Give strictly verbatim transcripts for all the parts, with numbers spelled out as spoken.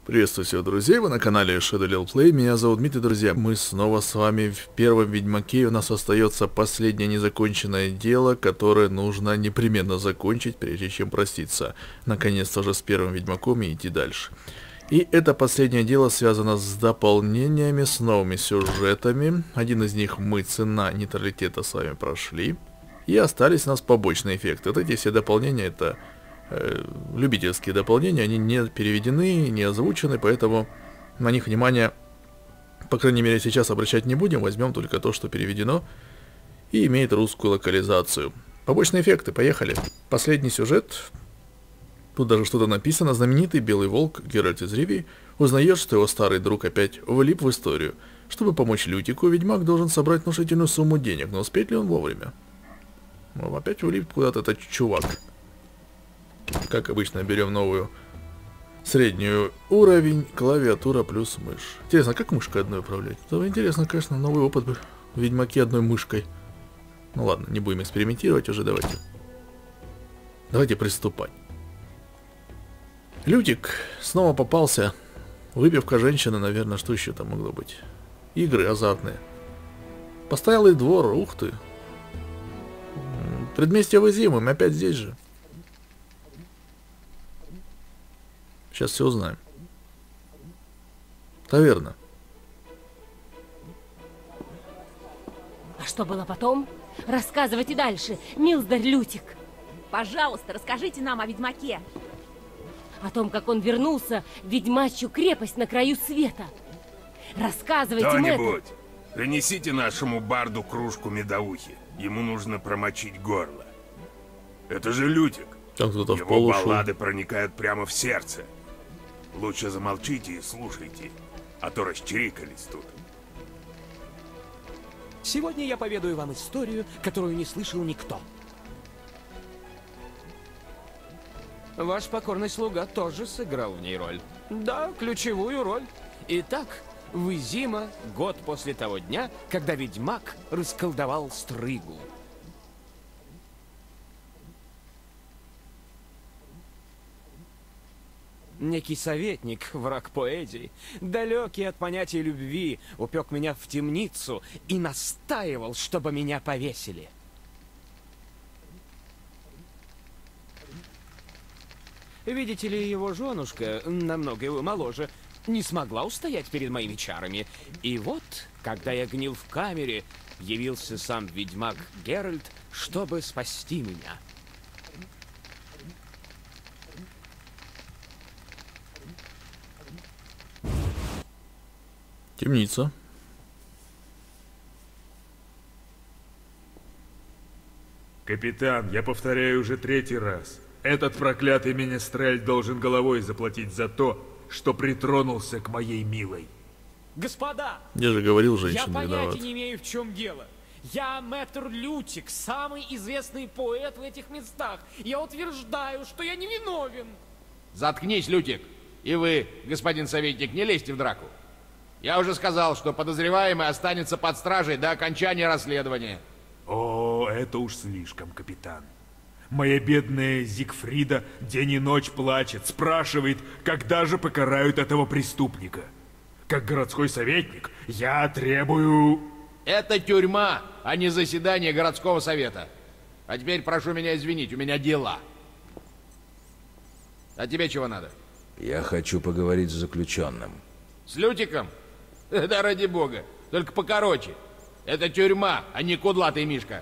Приветствую всех, друзья, вы на канале Shadow Little Play, меня зовут Дмитрий, друзья. Мы снова с вами в первом Ведьмаке, у нас остается последнее незаконченное дело, которое нужно непременно закончить, прежде чем проститься. Наконец-то уже с первым Ведьмаком и идти дальше. И это последнее дело связано с дополнениями, с новыми сюжетами. Один из них мы, цена нейтралитета, с вами прошли. И остались у нас побочные эффекты. Вот эти все дополнения, это... любительские дополнения, они не переведены, не озвучены, поэтому на них внимание, по крайней мере, сейчас обращать не будем, возьмем только то, что переведено и имеет русскую локализацию. Побочные эффекты, поехали. Последний сюжет, тут даже что-то написано. Знаменитый Белый Волк Геральт из Ривии узнает, что его старый друг опять влип в историю. Чтобы помочь Лютику, ведьмак должен собрать внушительную сумму денег, но успеет ли он вовремя? Ну, опять влип куда-то этот чувак. Как обычно, берем новую среднюю уровень, клавиатура плюс мышь. Интересно, как мышкой одной управлять? Это интересно, конечно, новый опыт в Ведьмаке одной мышкой. Ну ладно, не будем экспериментировать уже, давайте. Давайте приступать. Лютик снова попался. Выпивка женщины, наверное, что еще там могло быть? Игры азартные. Постоялый двор, ух ты. Предместье Вызимы, мы опять здесь же. Сейчас все узнаем. Таверна. А что было потом? Рассказывайте дальше, милздарь Лютик. Пожалуйста, расскажите нам о Ведьмаке. О том, как он вернулся в ведьмачью крепость на краю света. Рассказывайте, мэтр. Кто-нибудь, принесите нашему барду кружку медовухи. Ему нужно промочить горло. Это же Лютик. Там кто-то в Его пол ушел. баллады проникают прямо в сердце. Лучше замолчите и слушайте, а то расчирикались тут. Сегодня я поведаю вам историю, которую не слышал никто. Ваш покорный слуга тоже сыграл в ней роль. Да, ключевую роль. Итак, Вызима, год после того дня, когда ведьмак расколдовал Стрыгу. Некий советник, враг поэзии, далекий от понятия любви, упек меня в темницу и настаивал, чтобы меня повесили. Видите ли, его женушка, намного его моложе, не смогла устоять перед моими чарами. И вот, когда я гнил в камере, явился сам ведьмак Геральт, чтобы спасти меня. Темница. Капитан, я повторяю уже третий раз. Этот проклятый Менестрель должен головой заплатить за то, что притронулся к моей милой. Господа! Я же говорил, Я женщина понятия виновата. не имею, в чем дело. Я мэтр Лютик, самый известный поэт в этих местах. Я утверждаю, что я не виновен. Заткнись, Лютик. И вы, господин советник, не лезьте в драку. Я уже сказал, что подозреваемый останется под стражей до окончания расследования. О, это уж слишком, капитан. Моя бедная Зигфрида день и ночь плачет, спрашивает, когда же покарают этого преступника. Как городской советник, я требую... Это тюрьма, а не заседание городского совета. А теперь прошу меня извинить, у меня дела. А тебе чего надо? Я хочу поговорить с заключенным. С Лютиком? Да ради бога, только покороче. Это тюрьма, а не кудлатый мишка.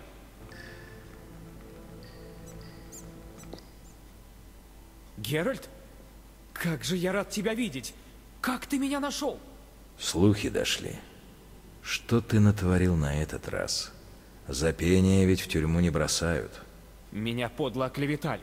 Геральт? Как же я рад тебя видеть. Как ты меня нашел? Слухи дошли. Что ты натворил на этот раз? За пение ведь в тюрьму не бросают. Меня подло оклеветали.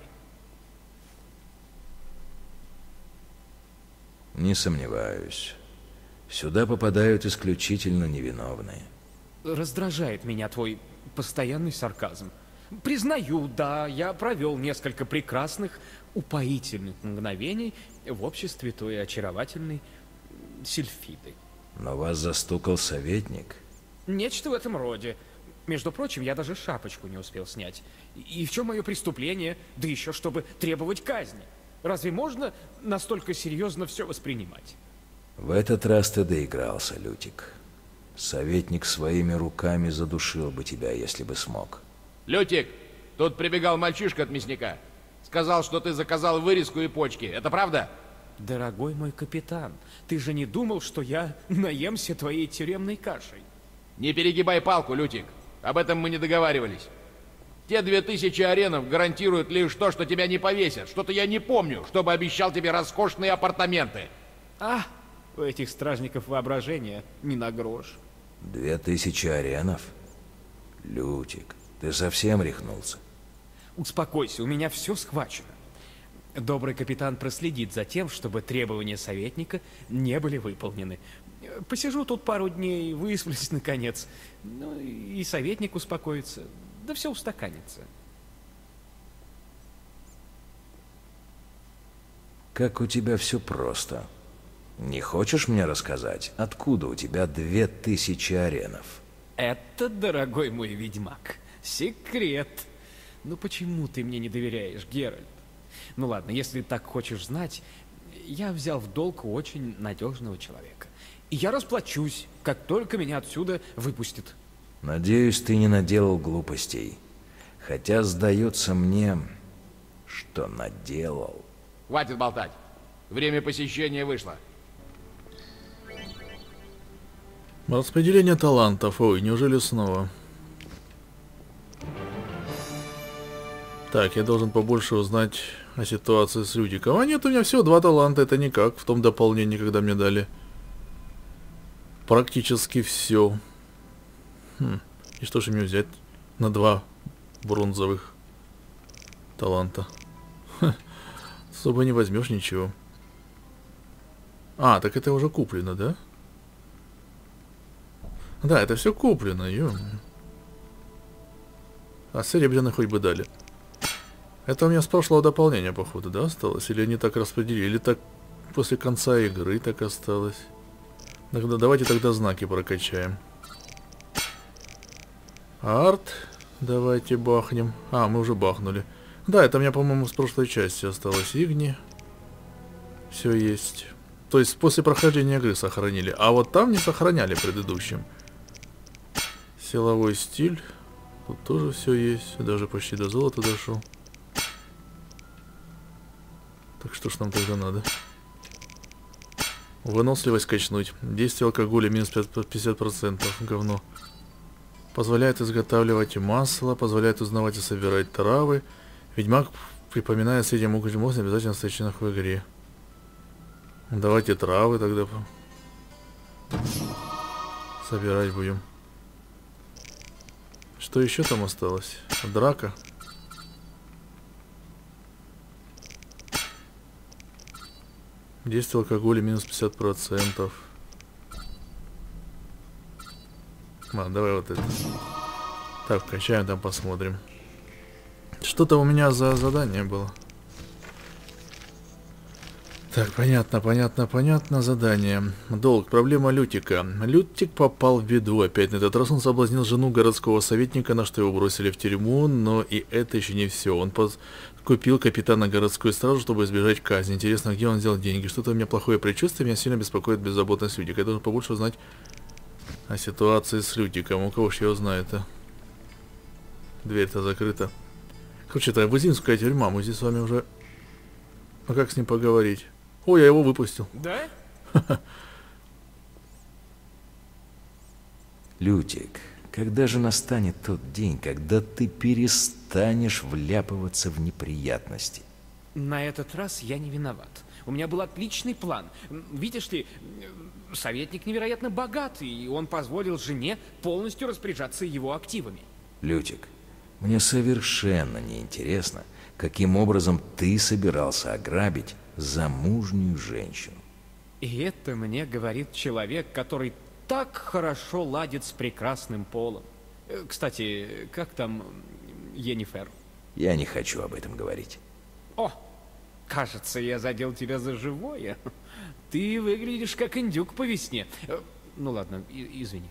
Не сомневаюсь. Сюда попадают исключительно невиновные. Раздражает меня твой постоянный сарказм. Признаю, да, я провел несколько прекрасных, упоительных мгновений в обществе той очаровательной Сильфиды. Но вас застукал советник. Нечто в этом роде. Между прочим, я даже шапочку не успел снять. И в чем мое преступление? Да еще чтобы требовать казни. Разве можно настолько серьезно все воспринимать? В этот раз ты доигрался, Лютик. Советник своими руками задушил бы тебя, если бы смог. Лютик, тут прибегал мальчишка от мясника. Сказал, что ты заказал вырезку и почки. Это правда? Дорогой мой капитан, ты же не думал, что я наемся твоей тюремной кашей? Не перегибай палку, Лютик. Об этом мы не договаривались. Те две тысячи аренов гарантируют лишь то, что тебя не повесят. Что-то я не помню, чтобы обещал тебе роскошные апартаменты. А, у этих стражников воображение не на грош. Две тысячи аренов? Лютик, ты совсем рехнулся? Успокойся, у меня все схвачено. Добрый капитан проследит за тем, чтобы требования советника не были выполнены. Посижу тут пару дней, высплюсь наконец. Ну и советник успокоится. Да все устаканится. Как у тебя все просто. Не хочешь мне рассказать, откуда у тебя две тысячи аренов? Это, дорогой мой ведьмак, секрет. Ну почему ты мне не доверяешь, Геральт? Ну ладно, если так хочешь знать, я взял в долг у очень надежного человека. И я расплачусь, как только меня отсюда выпустят. Надеюсь, ты не наделал глупостей. Хотя сдается мне, что наделал. Хватит болтать. Время посещения вышло. Распределение талантов. Ой, неужели снова? Так, я должен побольше узнать о ситуации с Лютиком. А нет, у меня всего два таланта. Это никак в том дополнении, когда мне дали. Практически все. Хм. И что же мне взять на два бронзовых таланта? Ха. Особо не возьмешь ничего. А, так это уже куплено, да? Да, это все куплено, ё-моё. А серебряных хоть бы дали. Это у меня с прошлого дополнения, походу, да, осталось? Или они так распределили? Или так после конца игры так осталось? Тогда давайте тогда знаки прокачаем. Арт. Давайте бахнем. А, мы уже бахнули. Да, это у меня, по-моему, с прошлой части осталось. Игни. Все есть. То есть после прохождения игры сохранили. А вот там не сохраняли предыдущим. Силовой стиль. Тут тоже все есть. Даже почти до золота дошел. Так что ж нам тогда надо? Выносливость качнуть. Действие алкоголя минус пятьдесят процентов. Говно. Позволяет изготавливать масло. Позволяет узнавать и собирать травы. Ведьмак припоминает с этим могучим мозгом обязательно встреченных в игре. Давайте травы тогда собирать будем. Что еще там осталось? Драка. Действие алкоголя минус пятьдесят процентов. Ладно, давай вот это. Так, качаем, там посмотрим. Что-то у меня за задание было. Так, понятно, понятно, понятно. Задание. Долг. Проблема Лютика. Лютик попал в беду. Опять на этот раз он соблазнил жену городского советника, на что его бросили в тюрьму. Но и это еще не все. Он купил капитана городской стражи, чтобы избежать казни. Интересно, где он взял деньги? Что-то у меня плохое предчувствие. Меня сильно беспокоит беззаботность Лютика. Я должен побольше узнать о ситуации с Лютиком. У кого ж его знает, а? Дверь-то закрыта. Короче, это Вызинская тюрьма. Мы здесь с вами уже... А как с ним поговорить? Ой, я его выпустил. Да? Лютик, когда же настанет тот день, когда ты перестанешь вляпываться в неприятности? На этот раз я не виноват. У меня был отличный план. Видишь ли, советник невероятно богатый, и он позволил жене полностью распоряжаться его активами. Лютик, мне совершенно не интересно, каким образом ты собирался ограбить замужнюю женщину. И это мне говорит человек, который так хорошо ладит с прекрасным полом. Кстати, как там Йеннифер? Я не хочу об этом говорить. О, кажется, я задел тебя за живое. Ты выглядишь как индюк по весне. Ну ладно, извини.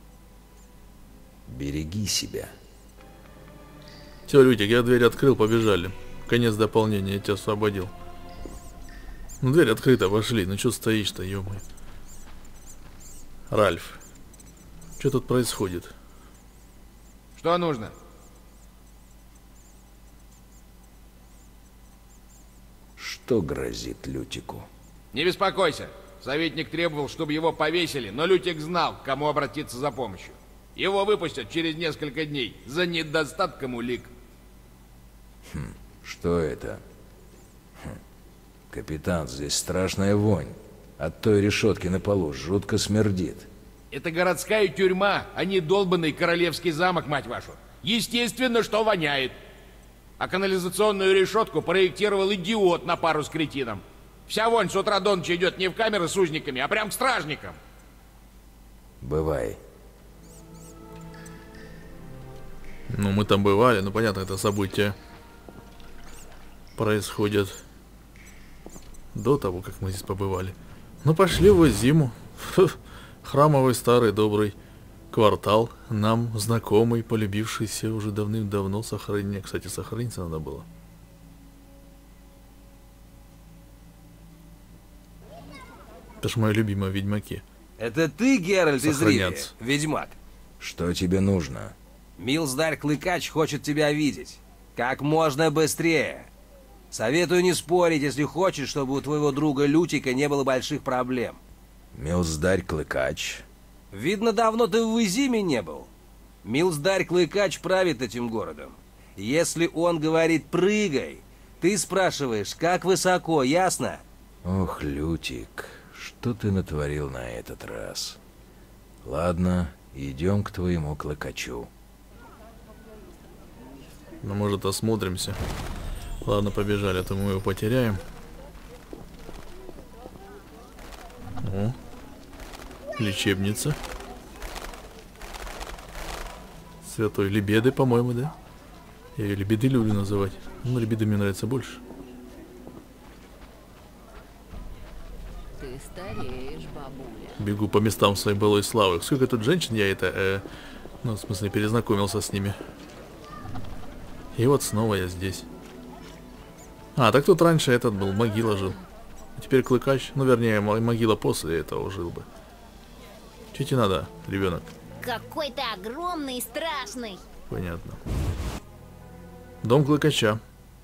Береги себя. Все, Лютик, я дверь открыл, побежали. Конец дополнения, я тебя освободил. Ну, дверь открыта, вошли. Ну, что стоишь-то, ё-моё. Ральф. Что тут происходит? Что нужно? Что грозит Лютику? Не беспокойся. Советник требовал, чтобы его повесили, но Лютик знал, к кому обратиться за помощью. Его выпустят через несколько дней за недостатком улик. Хм, что это? Хм. Капитан, здесь страшная вонь. От той решетки на полу жутко смердит. Это городская тюрьма, а не долбанный королевский замок, мать вашу. Естественно, что воняет. А канализационную решетку проектировал идиот на пару с кретином. Вся вонь с утра до ночи идет не в камеры с узниками, а прям к стражникам. Бывай. Ну, мы там бывали, ну, понятно, это события происходят до того, как мы здесь побывали. Ну, пошли в зиму. Храмовый старый добрый квартал, нам знакомый, полюбившийся уже давным-давно. Сохранение, кстати, сохраниться надо было. Это ж мои любимые ведьмаки. Это ты, Геральт из Ривии, ведьмак? Что тебе нужно? Милздарь Клыкач хочет тебя видеть. Как можно быстрее. Советую не спорить, если хочешь, чтобы у твоего друга Лютика не было больших проблем. Милздарь Клыкач? Видно, давно ты в Изиме не был. Милздарь Клыкач правит этим городом. Если он говорит «прыгай», ты спрашиваешь, как высоко, ясно? Ох, Лютик, что ты натворил на этот раз? Ладно, идем к твоему Клыкачу. Ну, может, осмотримся. Ладно, побежали, а то мы его потеряем. О, лечебница. Святой Лебеды, по-моему, да? Я ее Лебеды люблю называть. Ну, Лебеды мне нравится больше. Ты стареешь, бабуля. Бегу по местам своей былой славы. Сколько тут женщин я это... Э, ну, в смысле, перезнакомился с ними. И вот снова я здесь. А, так тут раньше этот был, могила жил. А теперь Клыкач, ну вернее, могила после этого жил бы. Че тебе надо, ребенок? Какой ты огромный и страшный. Понятно. Дом Клыкача.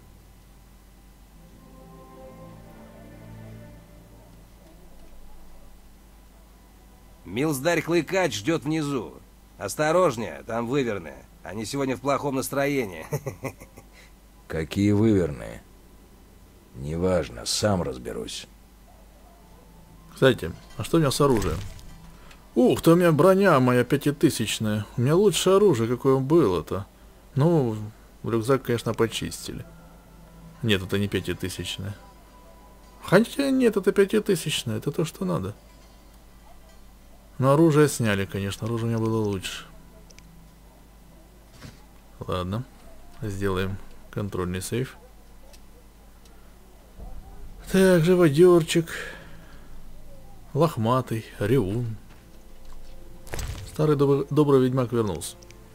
Милздарь Клыкач ждет внизу. Осторожнее, там выверны. Они сегодня в плохом настроении. Какие выверны? Неважно, сам разберусь. Кстати, а что у меня с оружием? Ух, ты, у меня броня моя пятитысячная. У меня лучшее оружие, какое было-то. Ну, рюкзак, конечно, почистили. Нет, это не пятитысячное. Хотя нет, это пятитысячное, это то, что надо. Но оружие сняли, конечно, оружие у меня было лучше. Ладно, сделаем контрольный сейф. Так, живодерчик. Лохматый, ревун. Старый добрый, добрый ведьмак вернулся.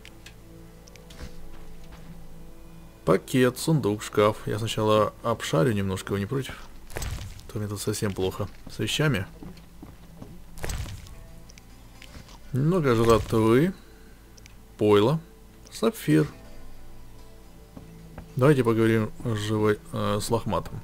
Пакет, сундук, шкаф. Я сначала обшарю немножко, вы не против? То мне тут совсем плохо. С вещами. Немного жратвы. Пойло. Сапфир. Давайте поговорим с, живой, э, с лохматым.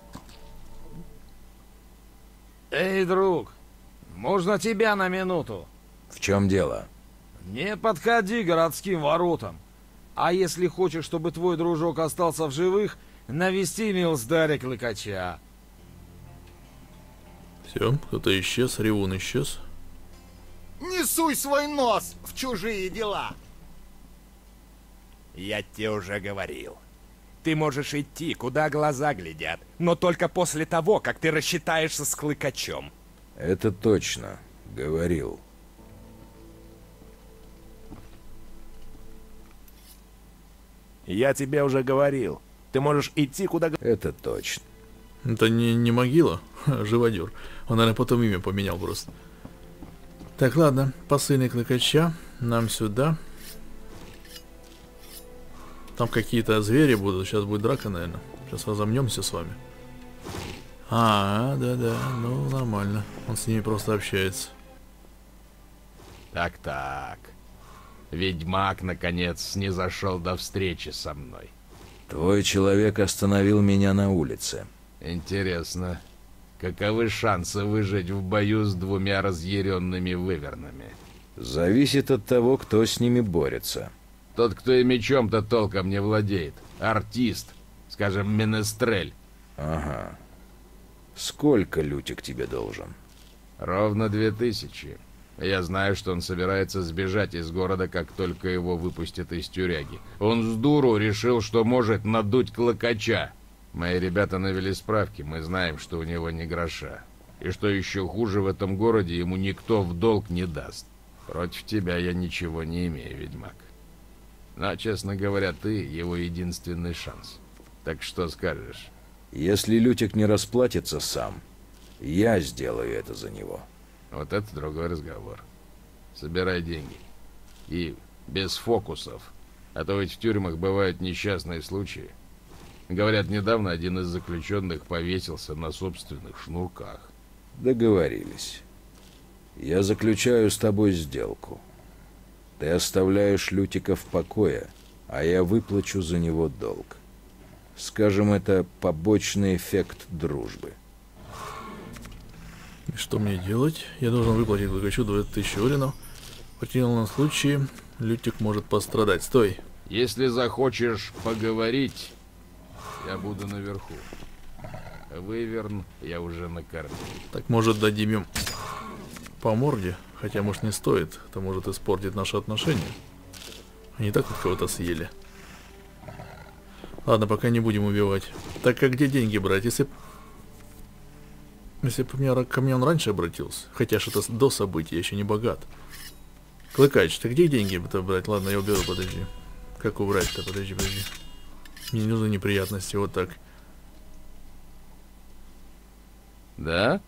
Эй, друг, можно тебя на минуту? В чем дело? Не подходи к городским воротам. А если хочешь, чтобы твой дружок остался в живых, навести Милздаря Клыкача. Все, кто-то исчез, ревун исчез. Не суй свой нос в чужие дела. Я тебе уже говорил. Ты можешь идти, куда глаза глядят, но только после того, как ты рассчитаешься с Клыкачом. Это точно. Говорил. Я тебе уже говорил. Ты можешь идти, куда... Это точно. Это не, не могила, а живодер. Он, наверное, потом имя поменял просто. Так, ладно. Посыльный Клыкача. Нам сюда. Там какие-то звери будут. Сейчас будет драка, наверное. Сейчас разомнемся с вами. А, да-да, ну нормально. Он с ними просто общается. Так-так. Ведьмак, наконец, снизошел до встречи со мной. Твой человек остановил меня на улице. Интересно, каковы шансы выжить в бою с двумя разъяренными вывернами? Зависит от того, кто с ними борется. Тот, кто и мечом-то толком не владеет. Артист, скажем, менестрель. Ага. Сколько Лютик тебе должен? Ровно две тысячи. Я знаю, что он собирается сбежать из города, как только его выпустят из тюряги. Он с дуру решил, что может надуть Клыкача. Мои ребята навели справки, мы знаем, что у него не гроша. И что еще хуже, в этом городе ему никто в долг не даст. Против тебя я ничего не имею, ведьмак. Но, честно говоря, ты его единственный шанс. Так что скажешь? Если Лютик не расплатится сам, я сделаю это за него. Вот это другой разговор. Собирай деньги. И без фокусов. А то ведь в тюрьмах бывают несчастные случаи. Говорят, недавно один из заключенных повесился на собственных шнурках. Договорились. Я заключаю с тобой сделку. Ты оставляешь Лютика в покое, а я выплачу за него долг. Скажем, это побочный эффект дружбы. И что мне делать? Я должен выплатить Клыкачу двадцать тысяч оренов. В противном случае Лютик может пострадать. Стой. Если захочешь поговорить, я буду наверху. Выверн я уже накормил. Так может дадим им по морде? Хотя, может, не стоит. Это может испортить наши отношения. Они так вот кого-то съели. Ладно, пока не будем убивать. Так а где деньги брать? Если... Если бы меня, ко мне он раньше обратился. Хотя что-то до событий, я еще не богат. Клыкач, ты где деньги-то брать? Ладно, я уберу, подожди. Как убрать-то? Подожди, подожди. Мне не нужны неприятности, вот так. Да?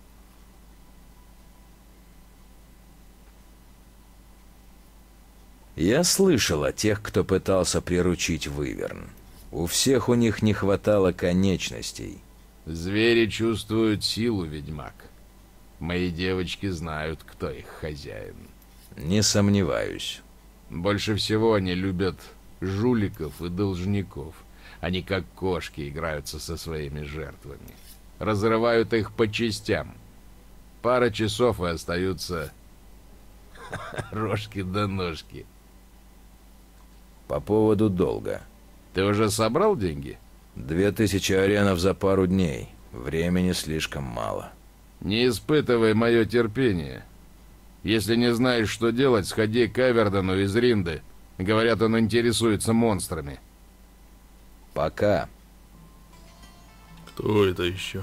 Я слышал о тех, кто пытался приручить Выверн. У всех у них не хватало конечностей. Звери чувствуют силу, ведьмак. Мои девочки знают, кто их хозяин. Не сомневаюсь. Больше всего они любят жуликов и должников. Они как кошки играются со своими жертвами. Разрывают их по частям. Пара часов и остаются рожки да ножки. По поводу долга. Ты уже собрал деньги? Две тысячи аренов за пару дней. Времени слишком мало. Не испытывай мое терпение. Если не знаешь, что делать, сходи к Эвердону из Ринды. Говорят, он интересуется монстрами. Пока. Кто это еще?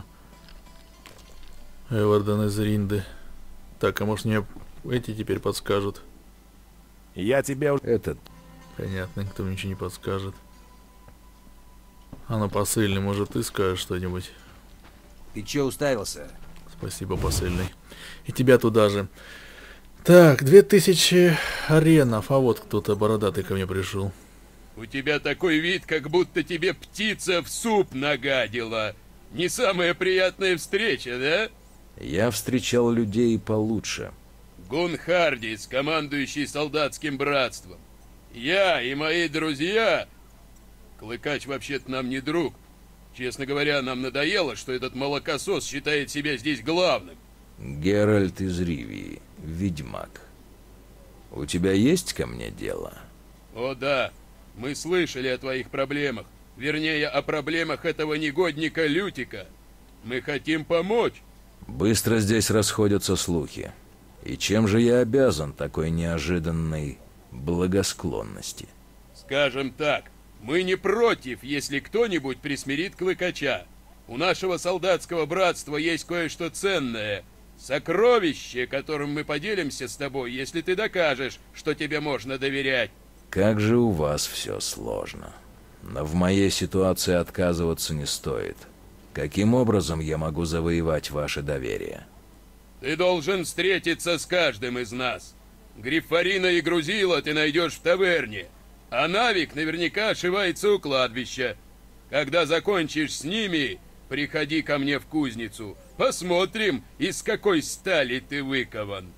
Эвердон из Ринды. Так, а может мне эти теперь подскажут? Я тебя... Этот... Понятно, кто мне ничего не подскажет. А ну, посыльный, может, ты скажешь что-нибудь? Ты че уставился? Спасибо, посыльный. И тебя туда же. Так, две тысячи аренов. А вот кто-то бородатый ко мне пришел. У тебя такой вид, как будто тебе птица в суп нагадила. Не самая приятная встреча, да? Я встречал людей получше. Гун Хардис, командующий солдатским братством. Я и мои друзья... Клыкач вообще-то нам не друг. Честно говоря, нам надоело, что этот молокосос считает себя здесь главным. Геральт из Ривии, ведьмак. У тебя есть ко мне дело? О да, мы слышали о твоих проблемах. Вернее, о проблемах этого негодника Лютика. Мы хотим помочь. Быстро здесь расходятся слухи. И чем же я обязан такой неожиданной благосклонности? Скажем так, мы не против, если кто-нибудь присмирит Клыкача. У нашего солдатского братства есть кое-что ценное. Сокровище, которым мы поделимся с тобой, если ты докажешь, что тебе можно доверять. Как же у вас все сложно. Но в моей ситуации отказываться не стоит. Каким образом я могу завоевать ваше доверие? Ты должен встретиться с каждым из нас. Гриффарина и Грузила ты найдешь в таверне. А Навик наверняка ошивается у кладбища. Когда закончишь с ними, приходи ко мне в кузницу. Посмотрим, из какой стали ты выкован.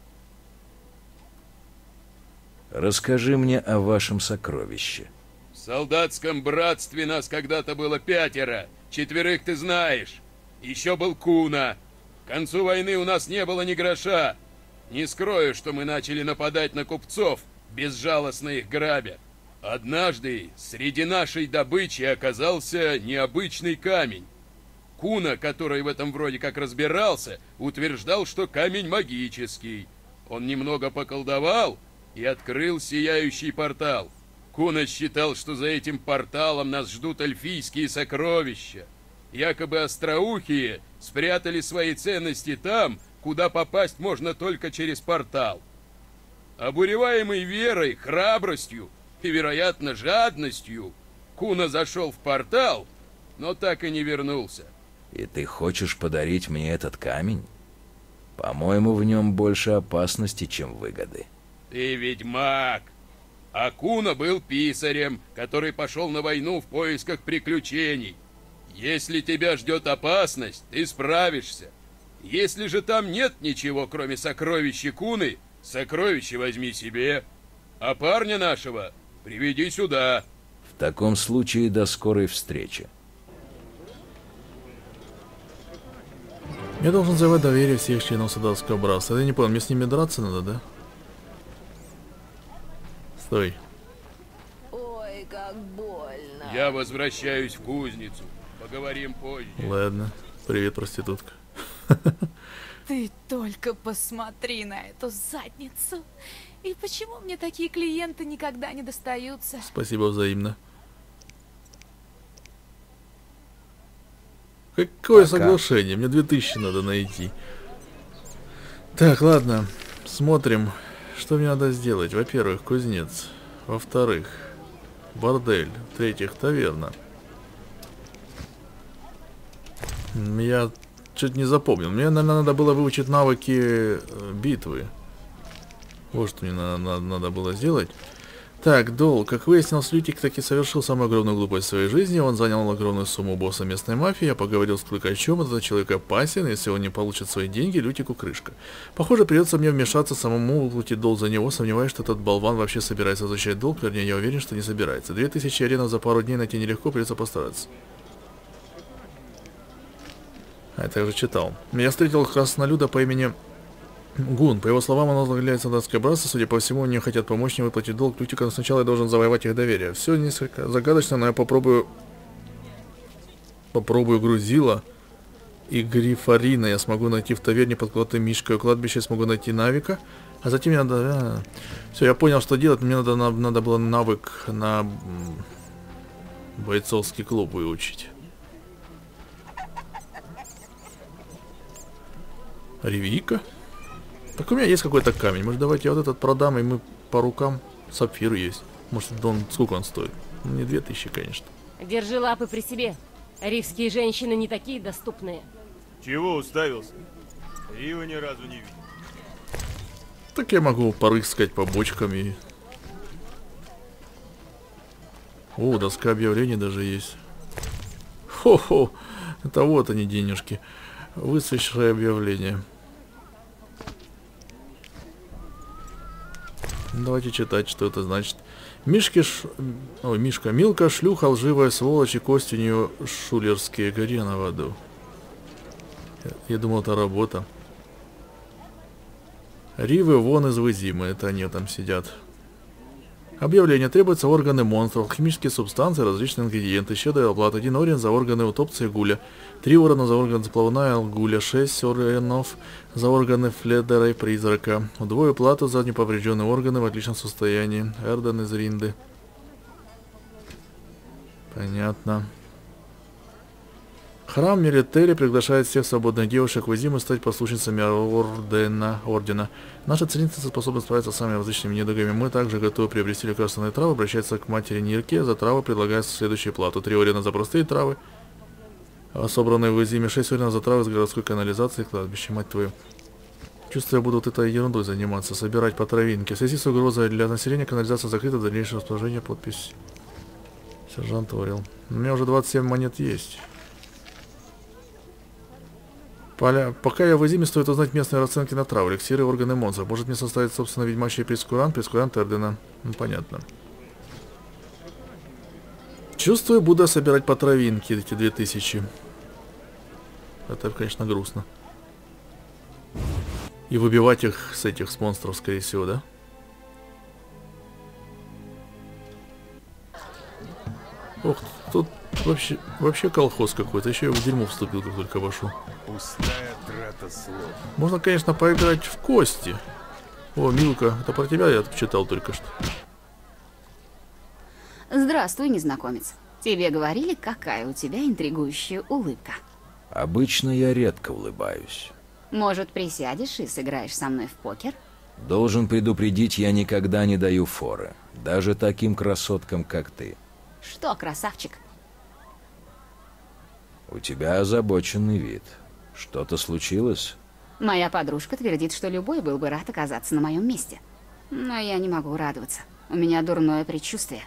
Расскажи мне о вашем сокровище. В солдатском братстве нас когда-то было пятеро. Четверых ты знаешь. Еще был Куна. К концу войны у нас не было ни гроша. Не скрою, что мы начали нападать на купцов, безжалостно их грабя. Однажды среди нашей добычи оказался необычный камень. Куна, который в этом вроде как разбирался, утверждал, что камень магический. Он немного поколдовал и открыл сияющий портал. Куна считал, что за этим порталом нас ждут эльфийские сокровища. Якобы остроухие спрятали свои ценности там, куда попасть можно только через портал. Обуреваемый верой, храбростью и, вероятно, жадностью, Куна зашел в портал, но так и не вернулся. И ты хочешь подарить мне этот камень? По-моему, в нем больше опасности, чем выгоды. Ты ведьмак. А Куна был писарем, который пошел на войну в поисках приключений. Если тебя ждет опасность, ты справишься. Если же там нет ничего, кроме сокровища Куны, сокровище возьми себе. А парня нашего приведи сюда. В таком случае до скорой встречи. Я должен завоевать доверие всех членов солдатского братства. Я не понял, мне с ними драться надо, да? Стой. Ой, как больно. Я возвращаюсь в кузницу. Поговорим позже. Ладно. Привет, проститутка. Ты только посмотри на эту задницу. И почему мне такие клиенты никогда не достаются? Спасибо взаимно. Какое Пока. соглашение? Мне две тысячи надо найти. Так, ладно. Смотрим, что мне надо сделать. Во-первых, кузнец. Во-вторых, бордель. В-третьих, таверна. Я чуть не запомнил. Мне, наверное, надо было выучить навыки битвы. Вот что мне надо, надо, надо было сделать. Так, долг. Как выяснилось, Лютик таки совершил самую огромную глупость в своей жизни. Он занял огромную сумму у босса местной мафии. Я поговорил с Клыкачом. Этот человек опасен. Если он не получит свои деньги, Лютику крышка. Похоже, придется мне вмешаться самому, выплатить долг за него. Сомневаюсь, что этот болван вообще собирается возвращать долг. Вернее, я уверен, что не собирается. Две тысячи аренов за пару дней найти нелегко, придется постараться. А, это я уже читал. Я встретил краснолюда по имени Гун. По его словам, он возглавляет солдатское братство. Судя по всему, они хотят помочь мне выплатить долг Лютика, но сначала я должен завоевать их доверие. Все несколько загадочно, но я попробую... Попробую грузила и Грифарина. Я смогу найти в таверне под кладой Мишкой. У кладбища я смогу найти Навика. А затем мне надо... А... Все, я понял, что делать. Мне надо, надо было навык на бойцовский клуб выучить. Ревика? Так у меня есть какой-то камень. Может, давайте я вот этот продам, и мы по рукам. Сапфир есть. Может, он сколько он стоит? Не две тысячи, конечно. Держи лапы при себе. Ривские женщины не такие доступные. Чего уставился? Рива ни разу не видел. Так я могу порыскать по бочкам и... О, доска объявлений даже есть. Хо-хо! Это вот они, денежки. Высочайшее объявление. Давайте читать, что это значит. Мишки ш... Ой, Мишка. Милка, шлюха, лживая сволочь, и кости у нее шулерские. Гори на воду. Я, я думал, это работа. Ривы вон из Вызимы. Это они там сидят. Объявление. Требуются органы монстров, химические субстанции, различные ингредиенты. Щедрая оплата. Один орен за органы утопца и гуля. Три орена за органы заплавная гуля. Шесть оренов за органы фледера и призрака. Удвою плату за неповрежденные органы в отличном состоянии. Эрден из Ринды. Понятно. Храм Меретели приглашает всех свободных девушек в Изиму стать послушницами ордена, ордена. Наша целительница способна справиться с самыми различными недугами. Мы также готовы приобрести лекарственные травы, обращаться к матери Нирке. За травы предлагается следующую плату. Три орена за простые травы, собранные в Изиме. Шесть оренов за травы с городской канализации и кладбища. Мать твою. Чувствую, я буду вот этой ерундой заниматься, собирать по травинке. В связи с угрозой для населения канализация закрыта до дальнейшего расположения. Подпись. Сержант Орел. У меня уже двадцать семь монет есть. Поля... Пока я в Изиме, стоит узнать местные расценки на травы, эликсиры, органы монстров. Может мне составить, собственно, ведьмачий прескурант, прескурант Эрдена. Ну, понятно. Чувствую, буду собирать по травинке эти две тысячи. Это, конечно, грустно. И выбивать их с этих, с монстров, скорее всего, да? Ох, тут вообще, вообще колхоз какой-то. Еще я в дерьмо вступил, как только вошел. Пустая трата слов. Можно, конечно, поиграть в кости. О, Милка, это про тебя я читал только что. Здравствуй, незнакомец. Тебе говорили, какая у тебя интригующая улыбка? Обычно я редко улыбаюсь. Может, присядешь и сыграешь со мной в покер? Должен предупредить, я никогда не даю форы. Даже таким красоткам, как ты. Что, красавчик? У тебя озабоченный вид. Что-то случилось? Моя подружка твердит, что любой был бы рад оказаться на моем месте. Но я не могу радоваться. У меня дурное предчувствие.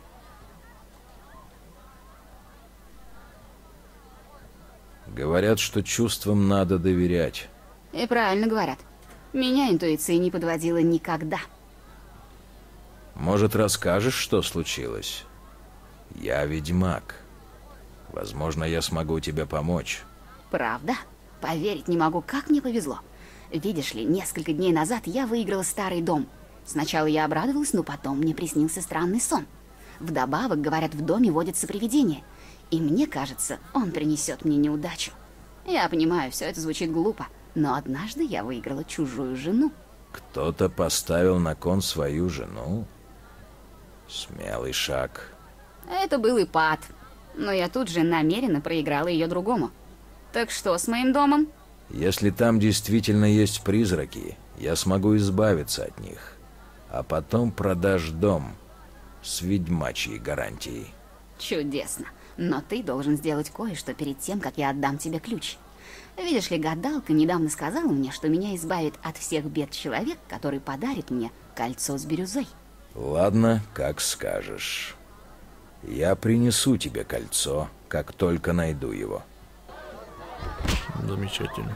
Говорят, что чувствам надо доверять. И правильно говорят. Меня интуиция не подводила никогда. Может, расскажешь, что случилось? Я ведьмак. Возможно, я смогу тебе помочь. Правда? Поверить не могу, как мне повезло. Видишь ли, несколько дней назад я выиграла старый дом. Сначала я обрадовалась, но потом мне приснился странный сон. Вдобавок, говорят, в доме водятся привидения. И мне кажется, он принесет мне неудачу. Я понимаю, все это звучит глупо, но однажды я выиграла чужую жену. Кто-то поставил на кон свою жену? Смелый шаг. Это был и пад. Но я тут же намеренно проиграла ее другому. Так что с моим домом? Если там действительно есть призраки, я смогу избавиться от них. А потом продашь дом с ведьмачьей гарантией. Чудесно. Но ты должен сделать кое-что перед тем, как я отдам тебе ключ. Видишь ли, гадалка недавно сказала мне, что меня избавит от всех бед человек, который подарит мне кольцо с бирюзой. Ладно, как скажешь. Я принесу тебе кольцо, как только найду его. Замечательно.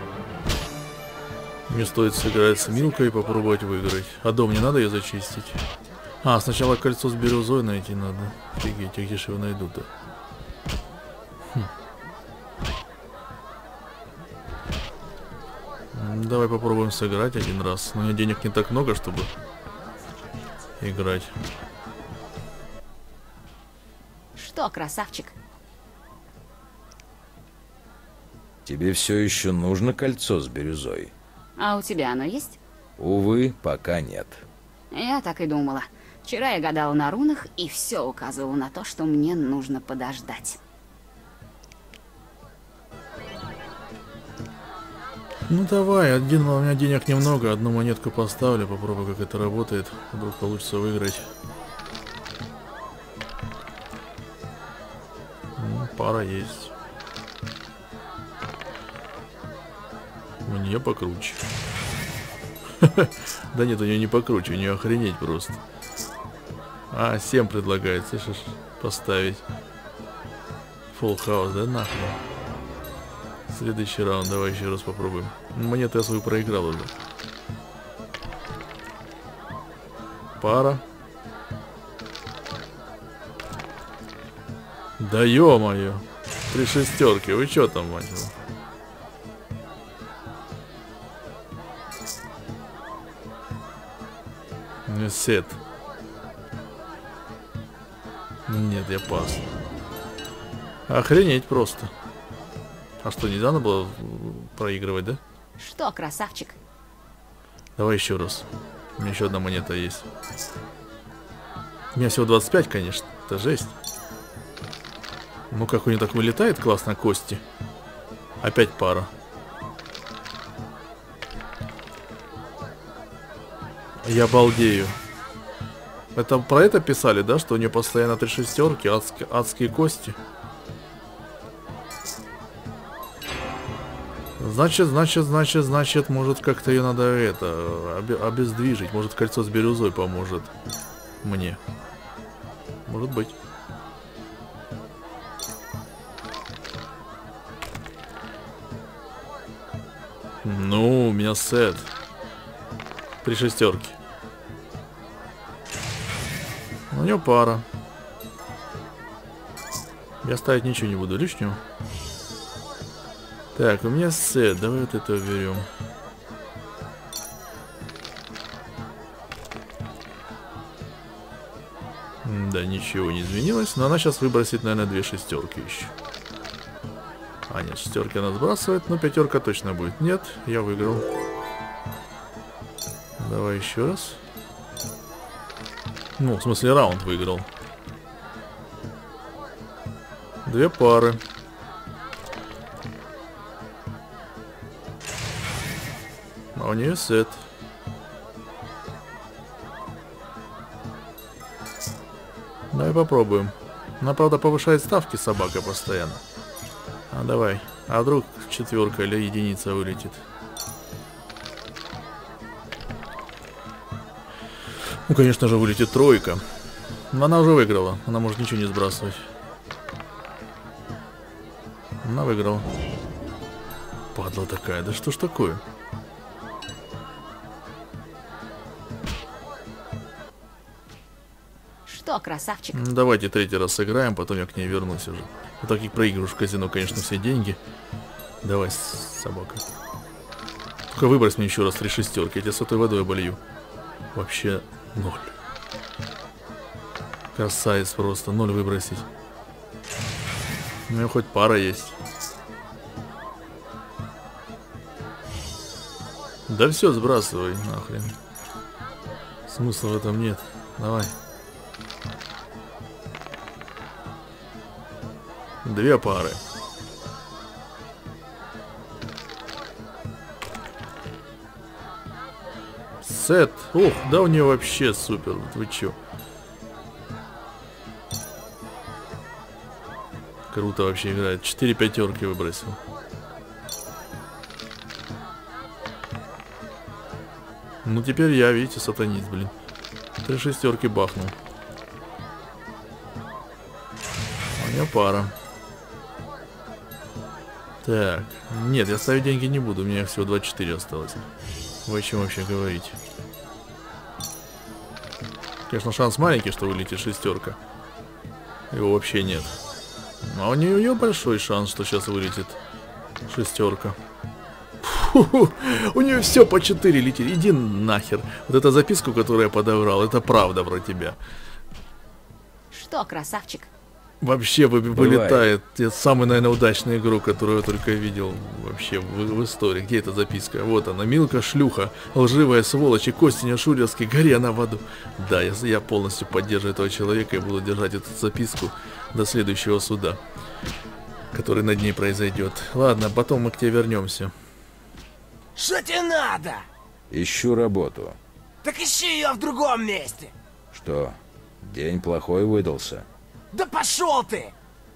Мне стоит сыграть с Милкой и попробовать выиграть. А дом не надо ее зачистить? А, сначала кольцо с бирюзой найти надо. Офигеть, где же его найду-то? Хм. Давай попробуем сыграть один раз. У меня денег не так много, чтобы играть. Что, красавчик? Тебе все еще нужно кольцо с бирюзой? А у тебя оно есть? Увы, пока нет. Я так и думала. Вчера я гадала на рунах, и все указывало на то, что мне нужно подождать. Ну давай, один, у меня денег немного, одну монетку поставлю, попробую, как это работает. Вдруг получится выиграть. Ну, пара есть. У нее покруче. Да нет, у нее не покруче, у нее охренеть просто. А, семь предлагает, слышишь, поставить. Full house, да нахуй. Следующий раунд, давай еще раз попробуем. Монету я свою проиграл уже. Пара. Да ё-моё. Три шестерки, вы чё там, мать его? Сет. Нет, я пас. Охренеть просто. А что, нельзя надо было проигрывать, да? Что, красавчик? Давай еще раз. У меня еще одна монета есть. У меня всего двадцать пять, конечно. Это жесть. Ну как у нее так вылетает классно кости. Опять пара. Я балдею. Это про это писали, да? Что у нее постоянно три шестерки, адские, адские кости. Значит, значит, значит, значит, может как-то ее надо это обездвижить. Может кольцо с бирюзой поможет мне. Может быть. Ну, у меня сет. Три шестерки. У него пара. Я ставить ничего не буду лишнего. Так, у меня сет. Давай вот это берем. Да, ничего не изменилось. Но она сейчас выбросит, наверное, две шестерки еще. А, нет, шестерки она сбрасывает. Но пятерка точно будет. Нет, я выиграл. Давай еще раз. Ну, в смысле, раунд выиграл. Две пары. А у нее сет. Давай попробуем. Она, правда, повышает ставки, собака, постоянно. А давай. А вдруг четверка или единица вылетит? Ну, конечно же, вылетит тройка. Но она уже выиграла. Она может ничего не сбрасывать. Она выиграла. Падла такая. Да что ж такое? Что, красавчик? Ну, давайте третий раз сыграем, потом я к ней вернусь уже. Вот так как проигрываешь в казино, конечно, все деньги. Давай, собака. Только выбрось мне еще раз три шестерки. Я тебя сотой водой оболью. Вообще ноль. Красавец просто. Ноль выбросить. У меня хоть пара есть. Да все, сбрасывай, нахрен. Смысла в этом нет. Давай. Две пары. Сет. Ух, да у нее вообще супер. Вы чё? Круто вообще играет. Четыре пятерки выбросил. Ну теперь я, видите, сатанист, блин. Три шестерки бахнул. У нее пара. Так, нет, я ставить деньги не буду, у меня всего двадцать четыре осталось. Вы о чем вообще говорите? Конечно, шанс маленький, что вылетит шестерка. Его вообще нет. А у нее большой шанс, что сейчас вылетит шестерка. Фу, у нее все по четыре летит. Иди нахер. Вот эта записку, которую я подобрал, это правда про тебя. Что, красавчик? Вообще вы, вылетает. Это самый, наверное, удачный игрок, которую я только видел вообще в, в истории. Где эта записка? Вот она. Милка шлюха, лживая сволочь и Костя Шулерский, гори она в аду. Да, я, я полностью поддерживаю этого человека и буду держать эту записку до следующего суда, который над ней произойдет. Ладно, потом мы к тебе вернемся. Что тебе надо? Ищу работу. Так ищи ее в другом месте. Что, день плохой выдался? Да пошел ты!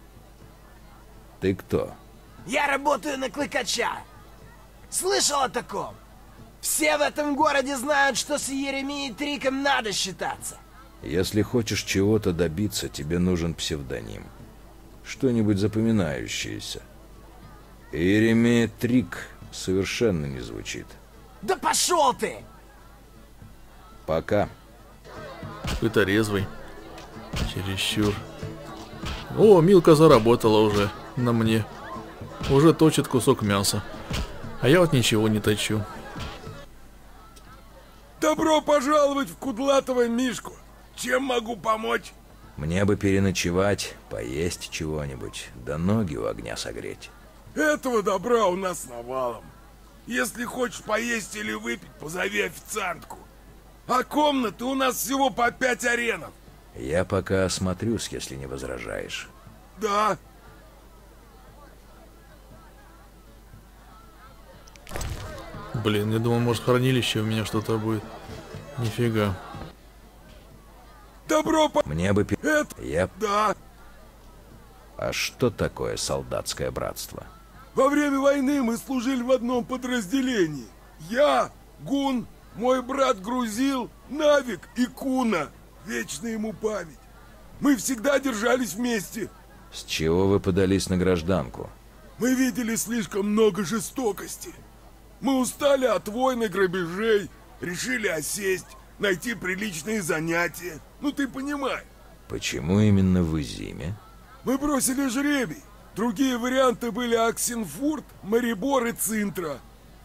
Ты кто? Я работаю на Клыкача. Слышал о таком? Все в этом городе знают, что с Еремией Триком надо считаться. Если хочешь чего-то добиться, тебе нужен псевдоним. Что-нибудь запоминающееся. Еремия Трик совершенно не звучит. Да пошел ты! Пока. Какой-то резвый. Чересчур. О, Милка заработала уже на мне. Уже точит кусок мяса. А я вот ничего не точу. Добро пожаловать в Кудлатого Мишку. Чем могу помочь? Мне бы переночевать, поесть чего-нибудь, да ноги у огня согреть. Этого добра у нас навалом. Если хочешь поесть или выпить, позови официантку. А комнаты у нас всего по пять аренов. Я пока осмотрюсь, если не возражаешь. Да. Блин, я думал, может, хранилище у меня что-то будет. Нифига. Добро по... Мне бы... Это... Я... Да. А что такое солдатское братство? Во время войны мы служили в одном подразделении. Я, Гун, мой брат Грузил, Навик и Куна. Вечная ему память. Мы всегда держались вместе. С чего вы подались на гражданку? Мы видели слишком много жестокости. Мы устали от войн и грабежей, решили осесть, найти приличные занятия. Ну ты понимаешь. Почему именно в Изиме? Мы бросили жребий. Другие варианты были Оксенфурт, Марибор и Цинтра.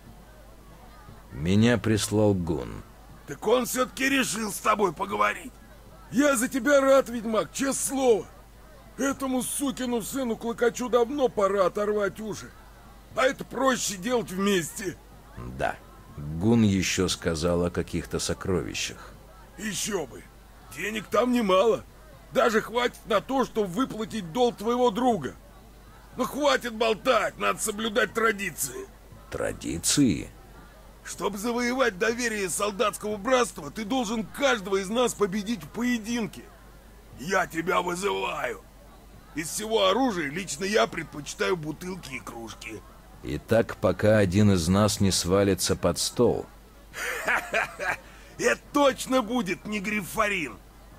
Меня прислал Гун. Так он все-таки решил с тобой поговорить. Я за тебя рад, ведьмак, честное слово. Этому сукину сыну Клыкачу давно пора оторвать уши. А это проще делать вместе. Да. Гун еще сказал о каких-то сокровищах. Еще бы. Денег там немало. Даже хватит на то, чтобы выплатить долг твоего друга. Ну хватит болтать, надо соблюдать традиции. Традиции? Чтобы завоевать доверие солдатского братства, ты должен каждого из нас победить в поединке. Я тебя вызываю. Из всего оружия лично я предпочитаю бутылки и кружки. И так, пока один из нас не свалится под стол. Ха-ха-ха! Это точно будет не Гриффарин.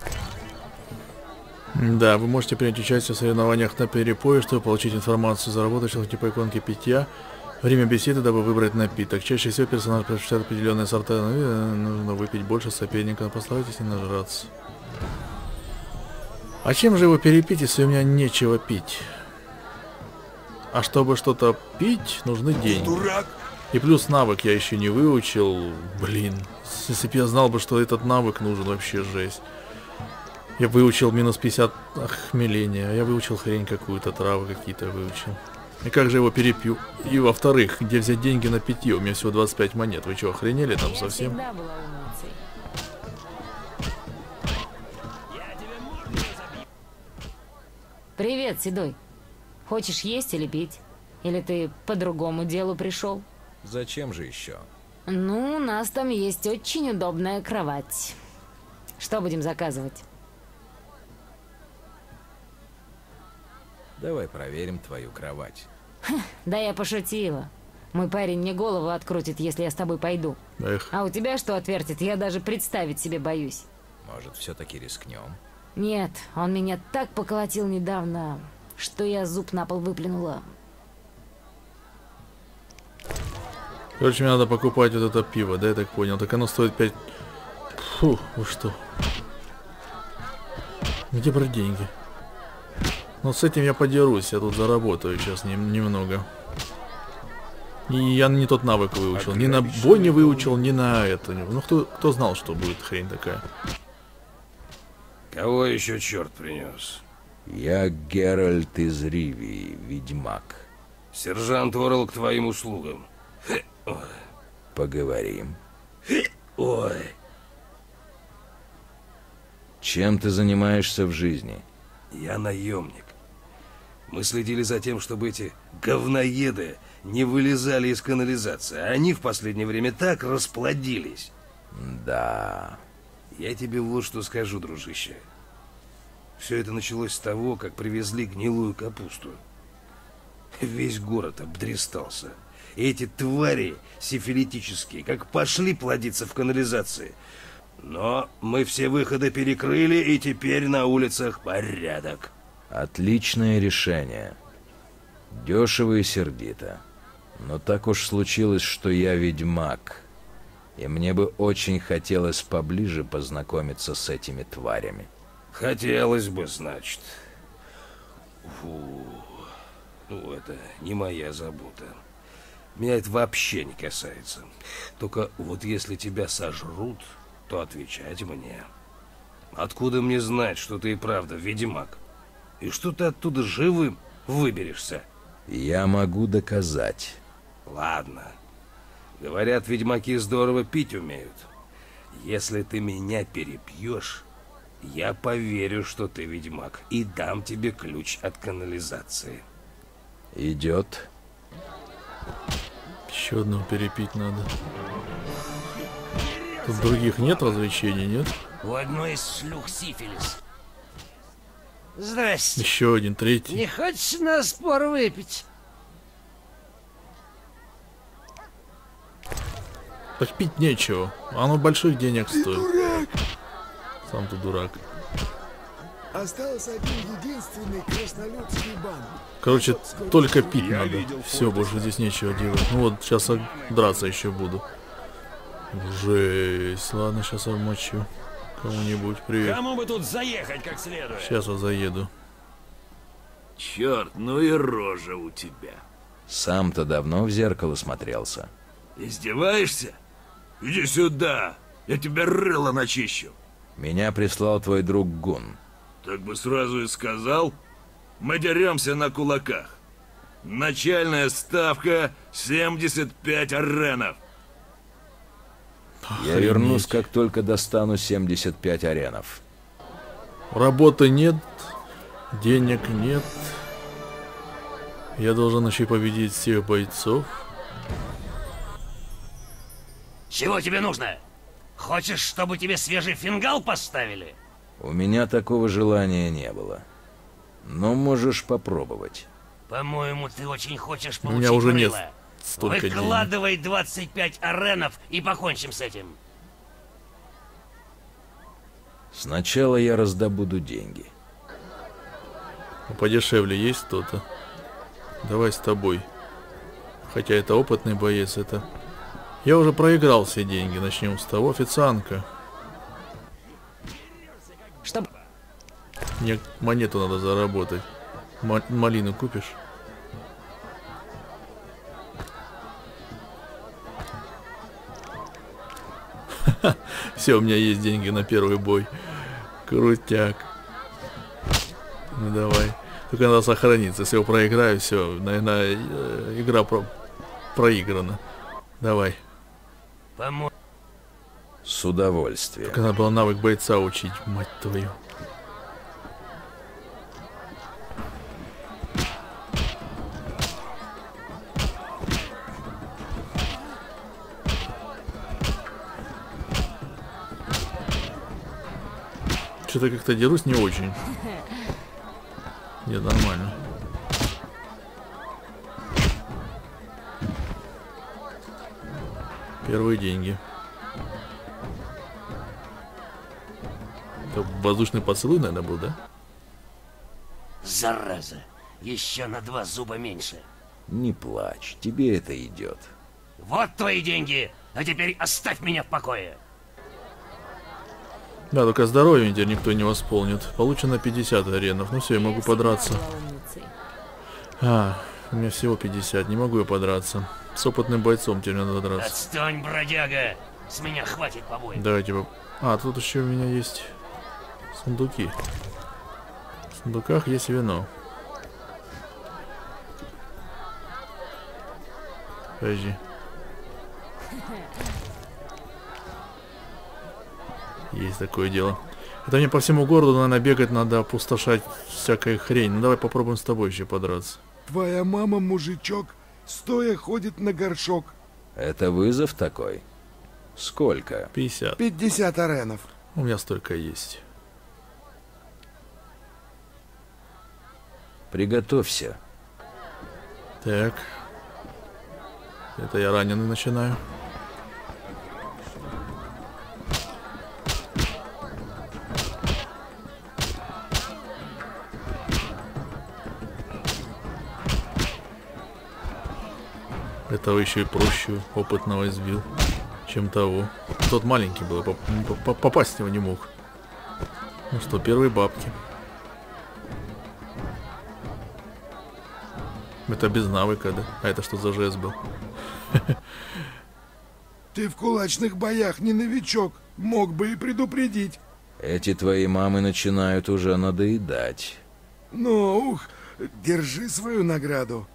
Да, вы можете принять участие в соревнованиях на перепое, чтобы получить информацию, заработать что-то по иконке питья. Время беседы, дабы выбрать напиток. Чаще всего персонаж предпочитает определенные сорта, но нужно выпить больше соперника, но постарайтесь не нажраться. А чем же его перепить, если у меня нечего пить? А чтобы что-то пить, нужны деньги. Дурак. И плюс навык я еще не выучил. Блин, если бы я знал бы, что этот навык нужен, вообще жесть. Я выучил минус пятьдесят охмеления, я выучил хрень какую-то, травы какие-то выучил. И как же его перепью? И во-вторых, где взять деньги на питье? У меня всего двадцать пять монет. Вы что, охренели там совсем? Привет, Седой. Хочешь есть или пить? Или ты по другому делу пришел? Зачем же еще? Ну, у нас там есть очень удобная кровать. Что будем заказывать? Давай проверим твою кровать. Ха, да я пошутила. Мой парень мне голову открутит, если я с тобой пойду. Эх. А у тебя что отвертит? Я даже представить себе боюсь. Может, все-таки рискнем? Нет, он меня так поколотил недавно, что я зуб на пол выплюнула. Короче, мне надо покупать вот это пиво, да, я так понял. Так оно стоит пять... Фу, вы что? Где брать деньги? Ну, с этим я подерусь, я тут заработаю сейчас нем немного. И я не тот навык выучил. Ни на бой не выучил, ни на это. Ну, кто, кто знал, что будет хрень такая? Кого еще черт принес? Я Геральт из Ривии, ведьмак. Сержант Орл к твоим услугам. Ой. Поговорим. Ой. Чем ты занимаешься в жизни? Я наемник. Мы следили за тем, чтобы эти говноеды не вылезали из канализации. Они в последнее время так расплодились. Да. Я тебе вот что скажу, дружище. Все это началось с того, как привезли гнилую капусту. Весь город обдрестался. И эти твари сифилитические, как пошли плодиться в канализации. Но мы все выходы перекрыли, и теперь на улицах порядок. Отличное решение. Дешево и сердито. Но так уж случилось, что я ведьмак. И мне бы очень хотелось поближе познакомиться с этими тварями. Хотелось бы, значит. Фу. Ну, это не моя забота. Меня это вообще не касается. Только вот если тебя сожрут, то отвечать мне. Откуда мне знать, что ты и правда ведьмак? И что ты оттуда живым выберешься? Я могу доказать. Ладно. Говорят, ведьмаки здорово пить умеют. Если ты меня перепьешь, я поверю, что ты ведьмак, и дам тебе ключ от канализации. Идет. Еще одного перепить надо. Тут других нет развлечений, нет? У одной из шлюх сифилис. Здрасте. Еще один, третий. Не хочешь на спор выпить? Так пить нечего. Оно больших денег стоит. Дурак. Сам ты дурак. Остался один единственный краснолюдский банк. Короче, только пить Я надо. видел Все, больше здесь нечего делать. Ну вот, сейчас драться еще буду. Жесть. Ладно, сейчас обмочу кому-нибудь. Привет. Кому бы тут заехать как следует? Сейчас я заеду. Черт, ну и рожа у тебя. Сам-то давно в зеркало смотрелся. Издеваешься? Иди сюда, я тебе рыло начищу. Меня прислал твой друг Гун. Так бы сразу и сказал. Мы деремся на кулаках. Начальная ставка семьдесят пять аренов. Я вернусь, как только достану семьдесят пять аренов. Работы нет, денег нет. Я должен еще победить всех бойцов. Чего тебе нужно? Хочешь, чтобы тебе свежий фингал поставили? У меня такого желания не было. Но можешь попробовать. По-моему, ты очень хочешь У получить меня уже мыло. нет столько денег. Выкладывай двадцать пять аренов и покончим с этим. Сначала я раздобуду деньги. А подешевле есть кто-то? Давай с тобой. Хотя это опытный боец, это... Я уже проиграл все деньги. Начнем с того. Официантка. Что? Мне монету надо заработать. Ма малину купишь? Все, у меня есть деньги на первый бой. Крутяк. Ну давай. Только надо сохраниться. Если я проиграю, все, наверное, игра про проиграна. Давай. Помо... С удовольствием. Только надо было навык бойца учить, мать твою. Что-то как-то дерусь не очень. Нет, нормально. Первые деньги. Это воздушный поцелуй, наверное, был, да? Зараза. Еще на два зуба меньше. Не плачь, тебе это идет. Вот твои деньги. А теперь оставь меня в покое. Да, только здоровьем теперь никто не восполнит. Получено пятьдесят аренов. Ну все, я могу подраться. А, у меня всего пятьдесят. Не могу я подраться. С опытным бойцом теперь надо драться. Отстань, бродяга. С меня хватит побоев. Давайте по... А, тут еще у меня есть сундуки. В сундуках есть вино. Подожди. Есть такое дело. Это мне по всему городу, наверное, бегать надо, опустошать всякая хрень. Ну давай попробуем с тобой еще подраться. Твоя мама, мужичок, стоя ходит на горшок. Это вызов такой? Сколько? пятьдесят. пятьдесят аренов. У меня столько есть. Приготовься. Так. Это я раненый начинаю. Этого еще и проще опытного избил, чем того. Тот маленький был, попасть в него не мог. Ну что, первые бабки. Это без навыка, да? А это что за жест был? Ты в кулачных боях не новичок. Мог бы и предупредить. Эти твои мамы начинают уже надоедать. Ну, ух, держи свою награду.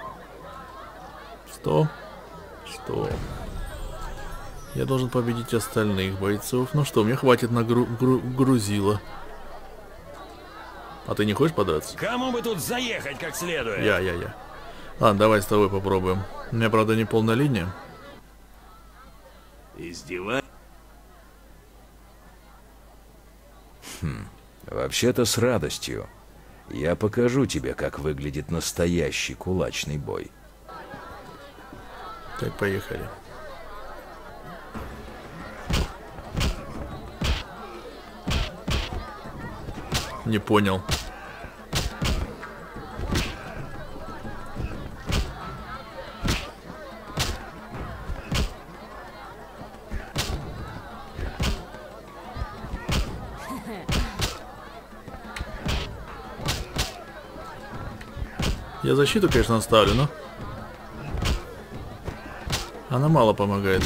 Что? Что? Я должен победить остальных бойцов. Ну что, мне хватит на гру гру грузила. А ты не хочешь подраться? Кому бы тут заехать как следует? Я, я, я. Ладно, давай с тобой попробуем. У меня, правда, не полная линия. Издевай. Хм, вообще-то с радостью. Я покажу тебе, как выглядит настоящий кулачный бой. Так, поехали. Не понял. Я защиту, конечно, оставлю, но она мало помогает.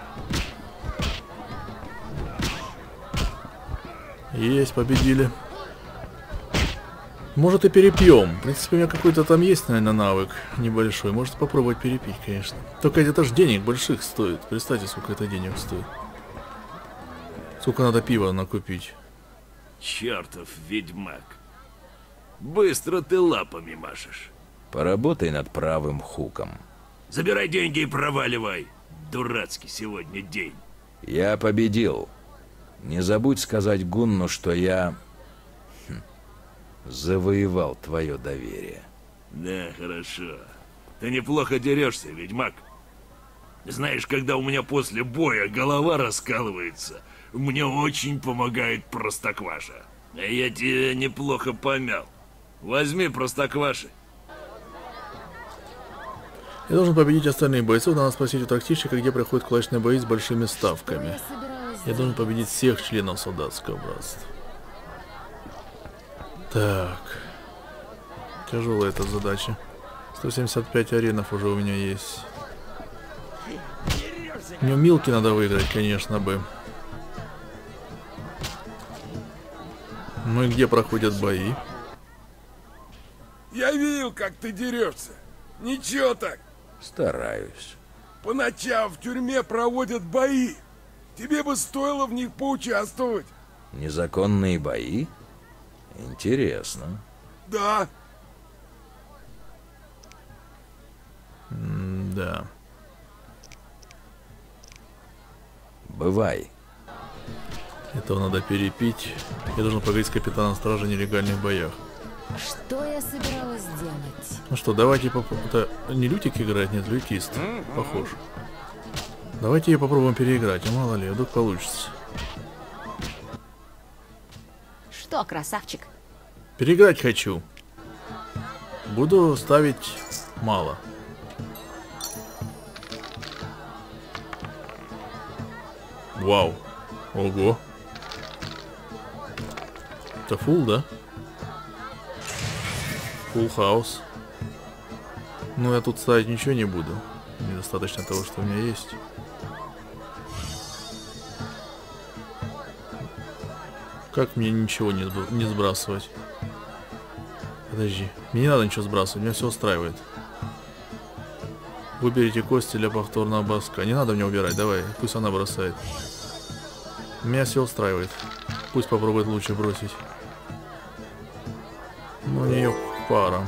Есть, победили. Может и перепьем. В принципе, у меня какой-то там есть, наверное, навык небольшой. Может попробовать перепить, конечно. Только это же денег больших стоит. Представьте, сколько это денег стоит. Сколько надо пива накупить. Чертов ведьмак. Быстро ты лапами машешь. Поработай над правым хуком. Забирай деньги и проваливай. Дурацкий сегодня день. Я победил. Не забудь сказать Гунну, что я хм, завоевал твое доверие. Да, хорошо. Ты неплохо дерешься, ведьмак. Знаешь, когда у меня после боя голова раскалывается, мне очень помогает простокваша. А я тебя неплохо помял. Возьми простокваши. Я должен победить остальных бойцов. Надо спросить у трактирщика, где проходят кулачные бои с большими ставками. Я должен победить всех членов солдатского братства. Так. Тяжелая эта задача. сто семьдесят пять аренов уже у меня есть. Мне Милки надо выиграть, конечно бы. Ну и где проходят бои? Я видел, как ты дерешься. Ничего так. Стараюсь. По ночам в тюрьме проводят бои. Тебе бы стоило в них поучаствовать. Незаконные бои? Интересно. Да. М да. Бывай. Этого надо перепить. Я должен поговорить с капитаном стражи о нелегальных боях. Что я собиралась делать? Ну что, давайте попробуем. Это не лютик играет, нет, лютист. Похож. Давайте ее попробуем переиграть, а мало ли, вдруг получится. Что, красавчик? Переиграть хочу. Буду ставить мало. Вау. Ого. Это фулл, да? Фулл хаус. Ну, я тут ставить ничего не буду. Недостаточно того, что у меня есть. Как мне ничего не, не сбрасывать? Подожди. Мне не надо ничего сбрасывать, меня все устраивает. Выберите кости для повторного броска. Не надо мне убирать, давай, пусть она бросает. Меня все устраивает. Пусть попробует лучше бросить. Ну, у нее пара.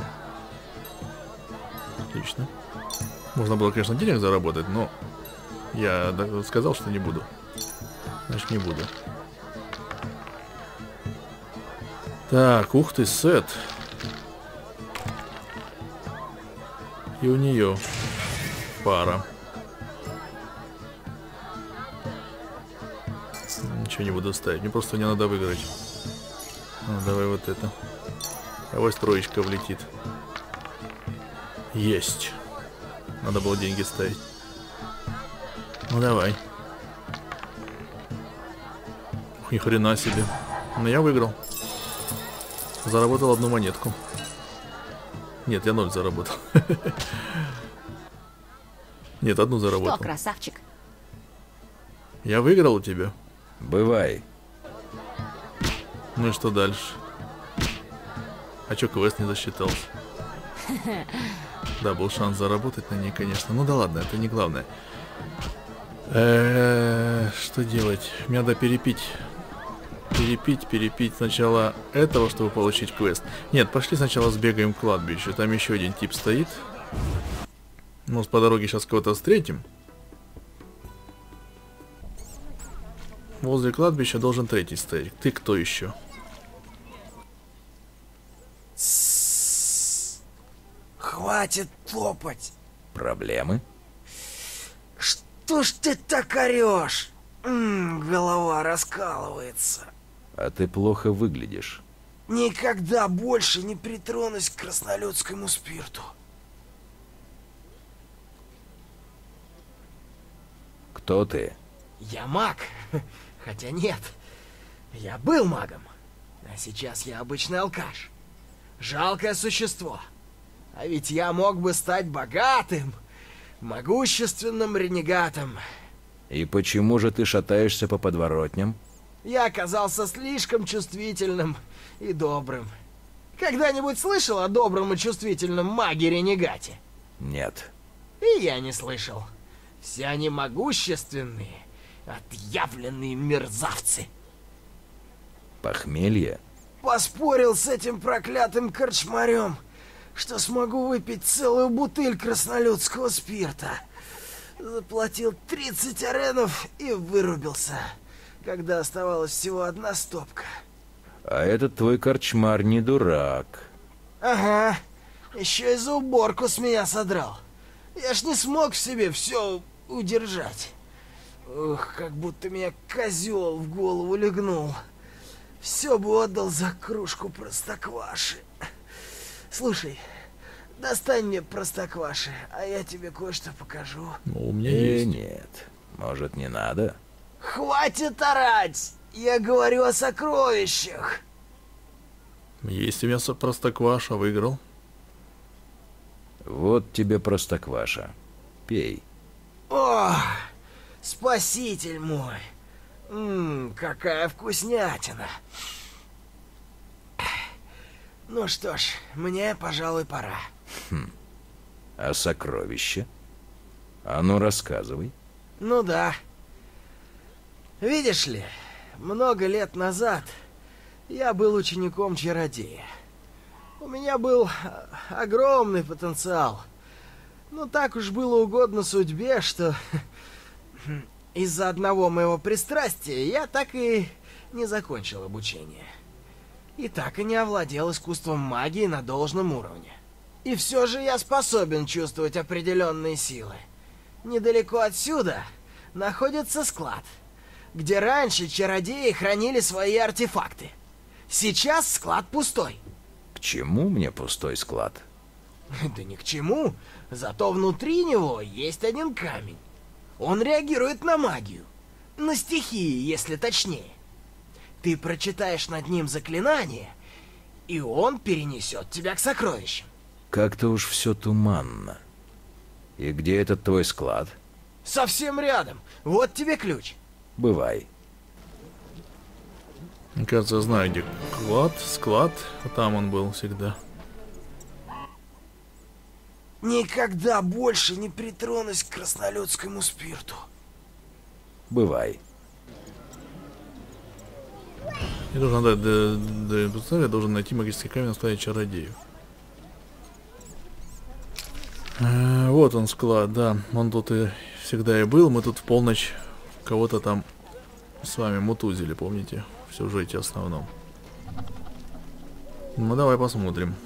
Отлично. Можно было, конечно, денег заработать, но я сказал, что не буду. Значит, не буду. Так, ух ты, сет. И у нее пара. Ничего не буду ставить. Мне просто не надо выиграть. Ну, давай вот это. Давай троечка влетит. Есть. Надо было деньги ставить. Ну давай. Ух, ни хрена себе. Но я выиграл. Заработал одну монетку. Нет, я ноль заработал. Нет, одну заработал. Что, красавчик? Я выиграл у тебя. Бывай. Ну и что дальше? А чё, квест не засчитался? Да, был шанс заработать на ней, конечно. Ну да ладно, это не главное. Э-э-э, что делать? Мне надо перепить. Перепить, перепить сначала этого, чтобы получить квест. Нет, пошли сначала сбегаем к кладбищу. Там еще один тип стоит. Может, по дороге сейчас кого-то встретим. Возле кладбища должен третий стоять. Ты кто еще? Хватит топать. Проблемы? Что ж ты так орешь? М-м, голова раскалывается. А ты плохо выглядишь. Никогда больше не притронусь к краснолюдскому спирту. Кто ты? Я маг. Хотя нет, я был магом. А сейчас я обычный алкаш. Жалкое существо. А ведь я мог бы стать богатым, могущественным ренегатом. И почему же ты шатаешься по подворотням? Я оказался слишком чувствительным и добрым. Когда-нибудь слышал о добром и чувствительном маге-ренегате? Нет. И я не слышал. Все они могущественные, отъявленные мерзавцы. Похмелье? Поспорил с этим проклятым корчмарем, что смогу выпить целую бутыль краснолюдского спирта. Заплатил тридцать аренов и вырубился, когда оставалась всего одна стопка. А этот твой корчмар не дурак. Ага, еще и за уборку с меня содрал. Я ж не смог в себе все удержать. Ух, как будто меня козел в голову легнул. Все бы отдал за кружку простокваши. Слушай, достань мне простокваши, а я тебе кое-что покажу. Ну, у меня э, есть. Нет, может, не надо? Хватит орать! Я говорю о сокровищах. Есть у меня простокваша, выиграл. Вот тебе простокваша. Пей. О, спаситель мой. Ммм, какая вкуснятина. Ну что ж, мне, пожалуй, пора. Хм. А сокровище? А ну, рассказывай. Ну да. Видишь ли, много лет назад я был учеником чародея. У меня был огромный потенциал. Но так уж было угодно судьбе, что из-за одного моего пристрастия я так и не закончил обучение. И так и не овладел искусством магии на должном уровне. И все же я способен чувствовать определенные силы. Недалеко отсюда находится склад, где раньше чародеи хранили свои артефакты. Сейчас склад пустой. К чему мне пустой склад? Да ни к чему. Зато внутри него есть один камень. Он реагирует на магию. На стихии, если точнее. Ты прочитаешь над ним заклинание, и он перенесет тебя к сокровищам. Как-то уж все туманно. И где этот твой склад? Совсем рядом. Вот тебе ключ. Бывай. Мне кажется, я знаю, где склад, склад. А там он был всегда. Никогда больше не притронусь к краснолюдскому спирту. Бывай. Я должен дать до, до, до, я должен найти магический камень, оставить чародею. А, вот он склад, да. Он тут и всегда и был. Мы тут в полночь кого-то там с вами мутузили, помните? В сюжете основном. Ну давай посмотрим.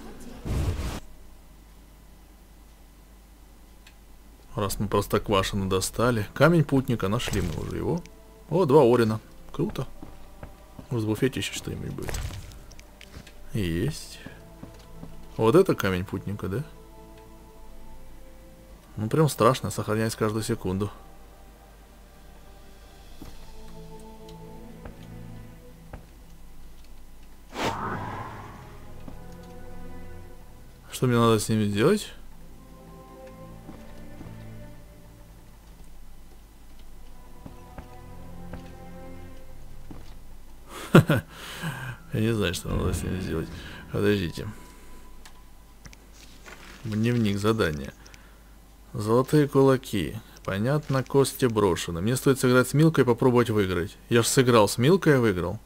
Раз мы простоквашину достали. Камень путника, нашли мы уже его. О, два орена. Круто. В буфете еще что-нибудь будет. Есть. Вот это камень путника, да? Ну прям страшно, сохраняясь каждую секунду. Что мне надо с ними сделать? Я не знаю, что надо с ним сделать. Подождите. Дневник, задание. Золотые кулаки. Понятно, кости брошены. Мне стоит сыграть с Милкой и попробовать выиграть. Я ж сыграл с Милкой и выиграл.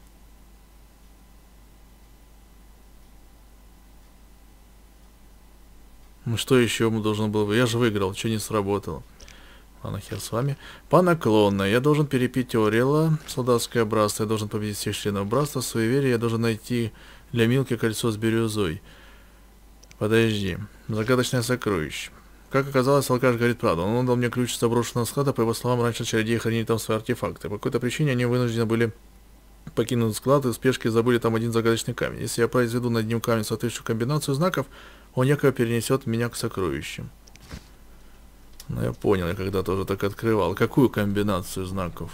Ну что еще должен был бы? Я же выиграл, что не сработало. Ладно, хер с вами. По наклонной. Я должен перепить Орела, солдатское братство. Я должен победить всех членов братства. Суеверие. Я должен найти для Милки кольцо с бирюзой. Подожди. Загадочное сокровище. Как оказалось, алкаш говорит правду. Он дал мне ключ с заброшенного склада. По его словам, раньше чародеи хранили там свои артефакты. По какой-то причине они вынуждены были покинут склад и в спешке забыли там один загадочный камень. Если я произведу над ним камень соответствующую комбинацию знаков, он якобы перенесет меня к сокровищам. Ну, я понял, я когда тоже так открывал. Какую комбинацию знаков?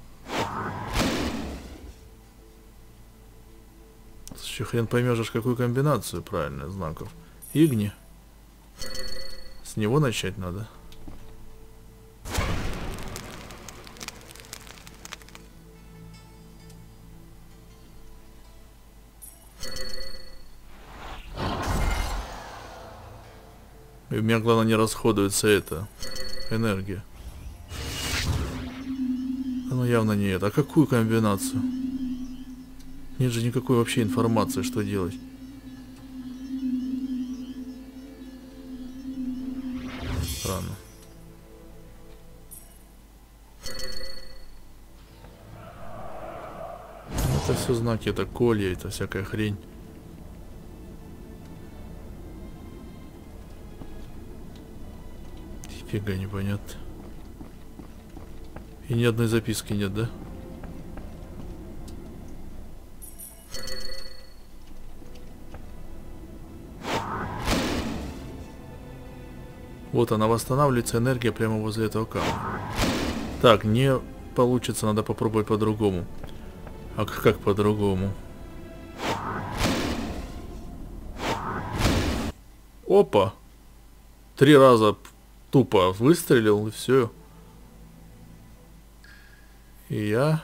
Еще хрен поймешь, какую комбинацию правильно знаков. Игни. С него начать надо. И у меня, главное, не расходуется это энергия. Ну, явно не это. А какую комбинацию? Нет же никакой вообще информации, что делать. Странно. Это все знаки, это колья, это всякая хрень. Фига непонятно. И ни одной записки нет, да? Вот она, восстанавливается энергия прямо возле этого камня. Так, не получится, надо попробовать по-другому. А как по-другому? Опа! Три раза тупо выстрелил, и все. И я,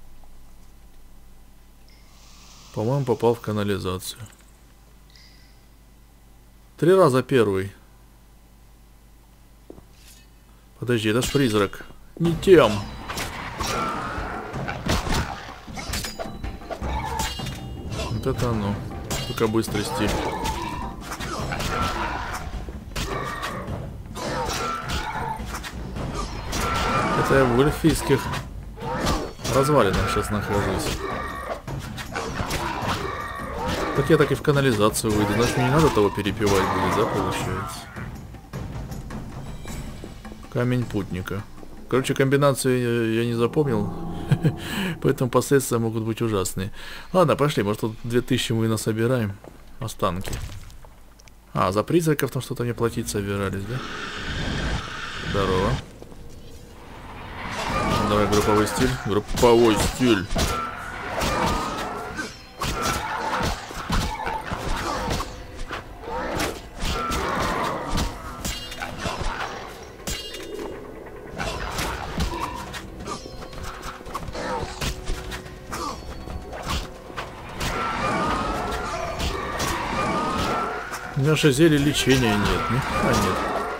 по-моему, попал в канализацию. Три раза первый. Подожди, это ж призрак. Не тем. Вот это оно. Только быстрый стиль. Это я в эльфийских развалинах сейчас нахожусь. Так я так и в канализацию выйду. Значит, мне не надо того перепевать будет, да, получается? Камень путника. Короче, комбинацию я, я не запомнил. Поэтому последствия могут быть ужасные. Ладно, пошли. Может, тут две тысячи мы насобираем. Останки. А, за призраков там что-то мне платить собирались, да? Здорово. Давай групповой стиль. Групповой стиль. У меня же зелья лечения нет, ни хрена нет.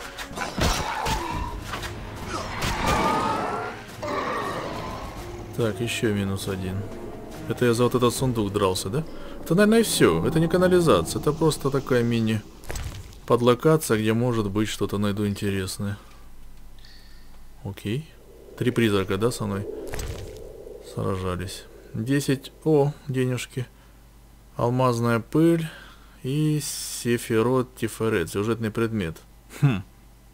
Так, еще минус один. Это я за вот этот сундук дрался, да? Это, наверное, и все. Это не канализация. Это просто такая мини-подлокация, где, может быть, что-то найду интересное. Окей. Три призрака, да, со мной сражались. Десять. О, денежки. Алмазная пыль. И сефирот тиферет. Сюжетный предмет. Хм.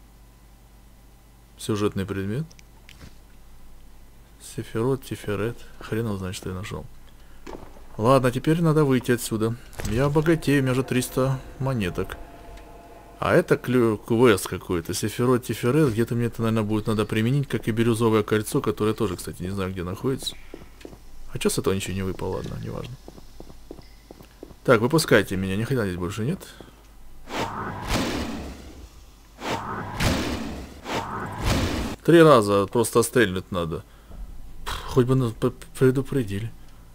Сюжетный предмет. Сефирот тиферет. Хрен его знает, что я нашел. Ладно, теперь надо выйти отсюда. Я богатею, у меня же триста монеток. А это клю квест какой-то. Сефирот тиферет. Где-то мне это, наверное, будет надо применить, как и бирюзовое кольцо, которое тоже, кстати, не знаю, где находится. А что с этого ничего не выпало? Ладно, неважно. Так, выпускайте меня, ни хрена здесь больше нет. Три раза просто стрельнуть надо. Хоть бы нас предупредили.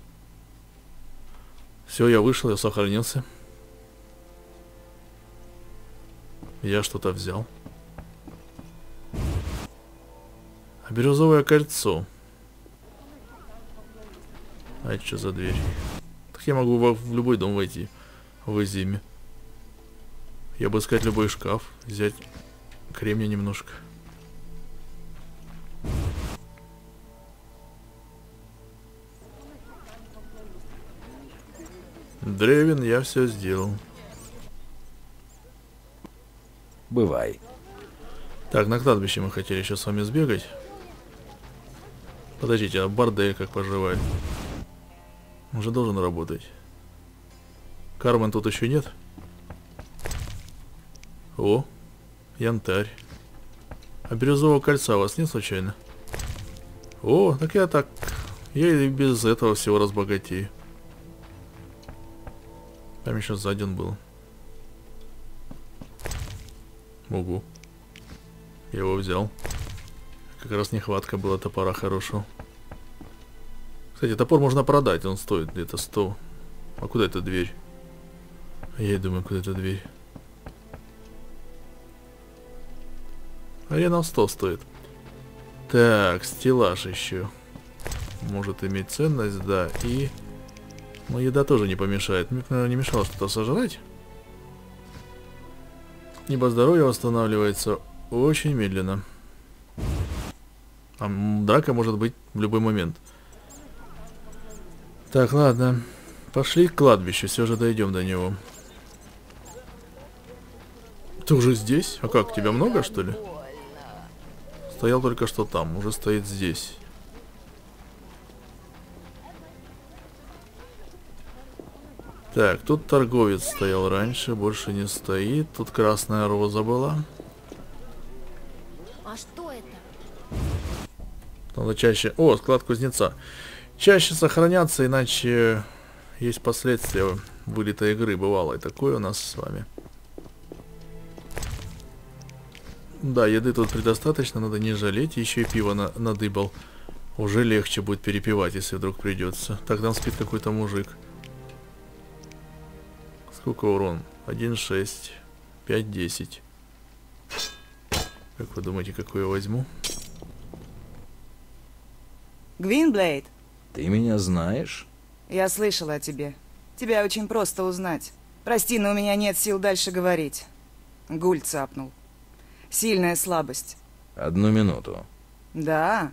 Все, я вышел, я сохранился. Я что-то взял. А бирюзовое кольцо. А это что за дверь? Я могу в, в любой дом войти в зиме. Я бы искать любой шкаф, взять кремния немножко. Древен, я все сделал. Бывай. Так, на кладбище мы хотели сейчас с вами сбегать. Подождите, а бордель как поживает? Уже должен работать. Кармен тут еще нет. О, янтарь. А бирюзового кольца у вас нет случайно? О, так я так... Я и без этого всего разбогатею. Там еще сзади он был. Угу. Я его взял. Как раз нехватка была топора хорошего. Кстати, топор можно продать, он стоит где-то сто. А куда эта дверь? Я и думаю, куда эта дверь. Арена сто стоит. Так, стеллаж еще. Может иметь ценность, да. И... Ну, еда тоже не помешает. Мне, наверное, не мешало что-то сожрать. Ибо здоровье восстанавливается очень медленно. А драка может быть в любой момент. Так, ладно. Пошли к кладбищу, все же дойдем до него. Ты уже здесь? А как, тебя много, что ли? Стоял только что там, уже стоит здесь. Так, тут торговец стоял раньше, больше не стоит. Тут красная роза была. А что это? Надо чаще... О, склад кузнеца. Чаще сохраняться, иначе есть последствия вылета игры. Бывало и такое у нас с вами. Да, еды тут предостаточно, надо не жалеть. Еще и пиво на надыбал. Уже легче будет перепивать, если вдруг придется. Так, там спит какой-то мужик. Сколько урон? один шесть. пять десять. Как вы думаете, какой я возьму? Гвинблейд? Ты меня знаешь? Я слышала о тебе. Тебя очень просто узнать. Прости, но у меня нет сил дальше говорить. Гуль цапнул. Сильная слабость. Одну минуту. Да.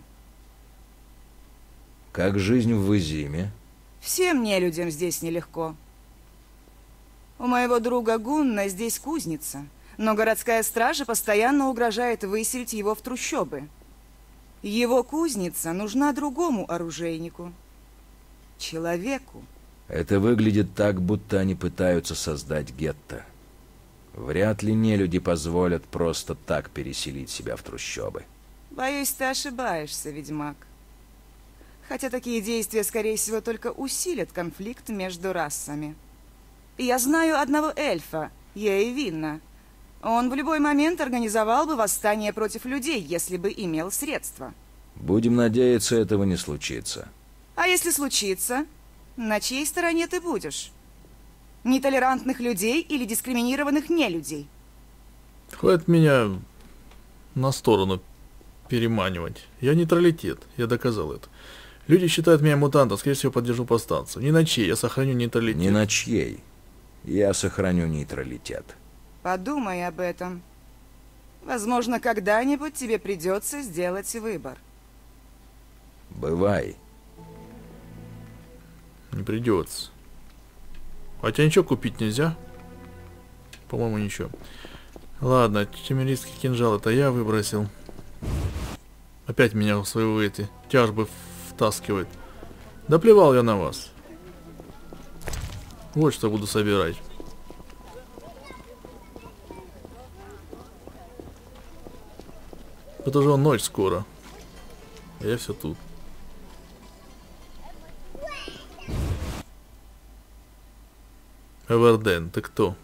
Как жизнь в Изиме? Всем нелюдям здесь нелегко. У моего друга Гунна здесь кузница, но городская стража постоянно угрожает выселить его в трущобы. Его кузница нужна другому оружейнику. Человеку. Это выглядит так, будто они пытаются создать гетто. Вряд ли нелюди позволят просто так переселить себя в трущобы. Боюсь, ты ошибаешься, ведьмак. Хотя такие действия, скорее всего, только усилят конфликт между расами. Я знаю одного эльфа, Ейвинна. Он в любой момент организовал бы восстание против людей, если бы имел средства. Будем надеяться, этого не случится. А если случится, на чьей стороне ты будешь? Нетолерантных людей или дискриминированных нелюдей? Хватит меня на сторону переманивать. Я нейтралитет, я доказал это. Люди считают меня мутантом, скорее всего, поддержу повстанцев. Ни на чьей, я сохраню нейтралитет. Ни на чьей. Я сохраню нейтралитет. Подумай об этом. Возможно, когда-нибудь тебе придется сделать выбор. Бывай. Не придется. Хотя ничего купить нельзя. По-моему, ничего. Ладно, темеристский кинжал это я выбросил. Опять меня в свои эти тяжбы втаскивает. Да плевал я на вас. Вот что буду собирать. Это же ночь скоро. А я все тут. Эверден, ты кто?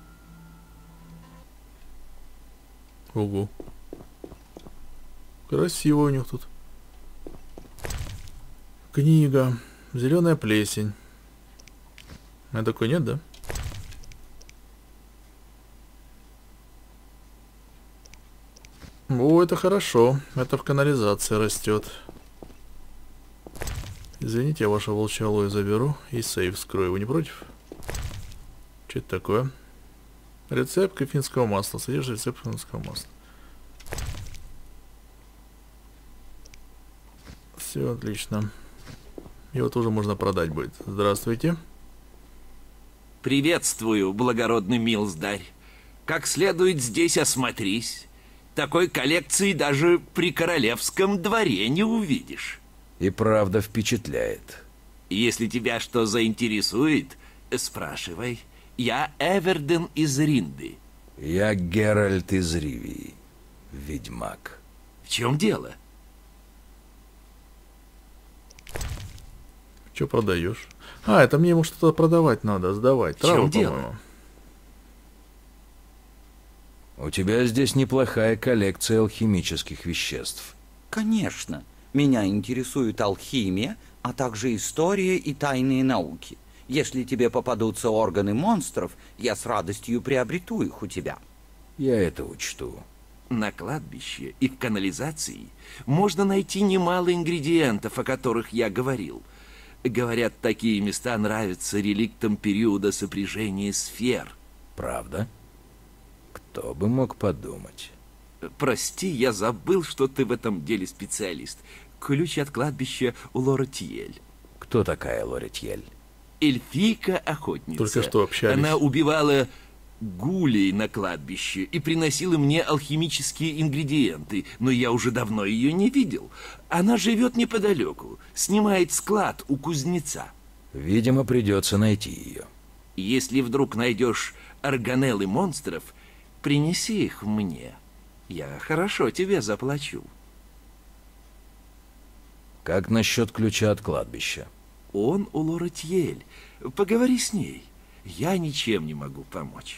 Ого. Красиво у них тут. Книга. Зеленая плесень. А такой нет, да? О, это хорошо. Это в канализации растет. Извините, я ваше волчье алоэ заберу и сейф вскрою. Вы не против? Что это такое? Рецепт кофинского масла. Содержит рецепт кофинского масла. Все отлично. Его тоже можно продать будет. Здравствуйте. Приветствую, благородный милздарь. Как следует здесь осмотрись. Такой коллекции даже при королевском дворе не увидишь. И правда впечатляет. Если тебя что заинтересует, спрашивай. Я Эверден из Ринды. Я Геральт из Ривии, ведьмак. В чем дело? Что продаешь? А, это мне ему что-то продавать надо, сдавать. В чем Травы, дело? по-моему. У тебя здесь неплохая коллекция алхимических веществ. Конечно. Меня интересует алхимия, а также история и тайные науки. Если тебе попадутся органы монстров, я с радостью приобрету их у тебя. Я это учту. На кладбище и в канализации можно найти немало ингредиентов, о которых я говорил. Говорят, такие места нравятся реликтам периода сопряжения сфер. Правда? Кто бы мог подумать? Прости, я забыл, что ты в этом деле специалист. Ключ от кладбища у Лоретьель. Кто такая Лоретьель? Эльфийка-охотница. Только что общались. Она убивала гулей на кладбище и приносила мне алхимические ингредиенты, но я уже давно ее не видел. Она живет неподалеку, снимает склад у кузнеца. Видимо, придется найти ее. Если вдруг найдешь органеллы монстров, принеси их мне. Я хорошо тебе заплачу. Как насчет ключа от кладбища? Он у Лоретьель. Поговори с ней. Я ничем не могу помочь.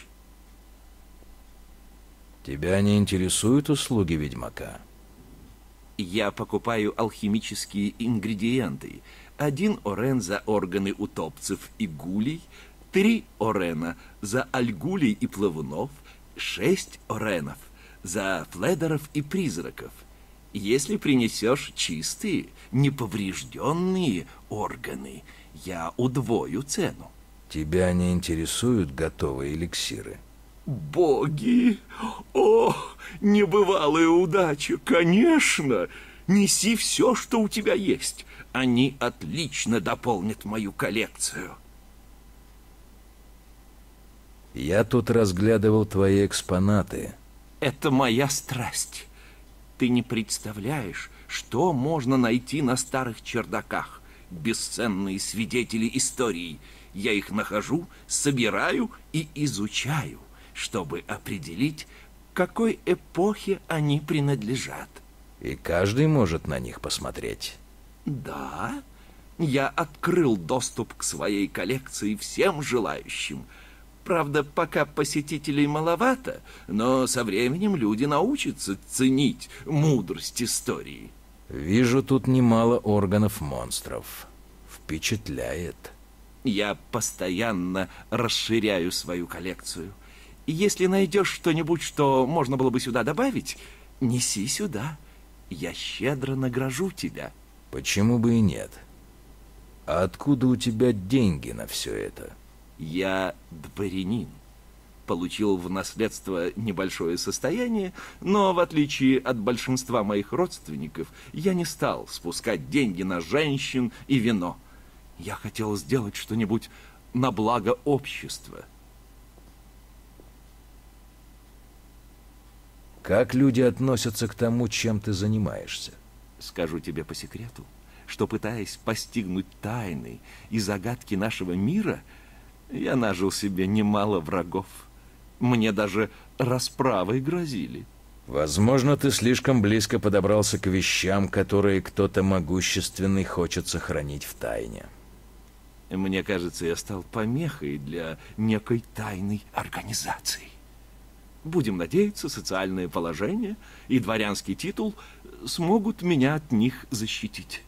Тебя не интересуют услуги ведьмака? Я покупаю алхимические ингредиенты. Один орен за органы утопцев и гулей, три орена за альгулей и плавунов, шесть оренов за фледеров и призраков. Если принесешь чистые, неповрежденные органы, я удвою цену. Тебя не интересуют готовые эликсиры? Боги! О, небывалая удача! Конечно! Неси все, что у тебя есть. Они отлично дополнят мою коллекцию. Я тут разглядывал твои экспонаты. Это моя страсть. Ты не представляешь, что можно найти на старых чердаках. Бесценные свидетели истории. Я их нахожу, собираю и изучаю, чтобы определить, какой эпохе они принадлежат. И каждый может на них посмотреть. Да, я открыл доступ к своей коллекции всем желающим. Правда, пока посетителей маловато, но со временем люди научатся ценить мудрость истории. Вижу тут немало органов монстров. Впечатляет. Я постоянно расширяю свою коллекцию. И если найдешь что-нибудь, что можно было бы сюда добавить, неси сюда. Я щедро награжу тебя. Почему бы и нет? А откуда у тебя деньги на все это? Я дворянин. Получил в наследство небольшое состояние, но в отличие от большинства моих родственников, я не стал спускать деньги на женщин и вино. Я хотел сделать что-нибудь на благо общества. Как люди относятся к тому, чем ты занимаешься? Скажу тебе по секрету, что, пытаясь постигнуть тайны и загадки нашего мира, я нажил себе немало врагов. Мне даже расправой грозили. Возможно, ты слишком близко подобрался к вещам, которые кто-то могущественный хочет сохранить в тайне. Мне кажется, я стал помехой для некой тайной организации. Будем надеяться, социальное положение и дворянский титул смогут меня от них защитить.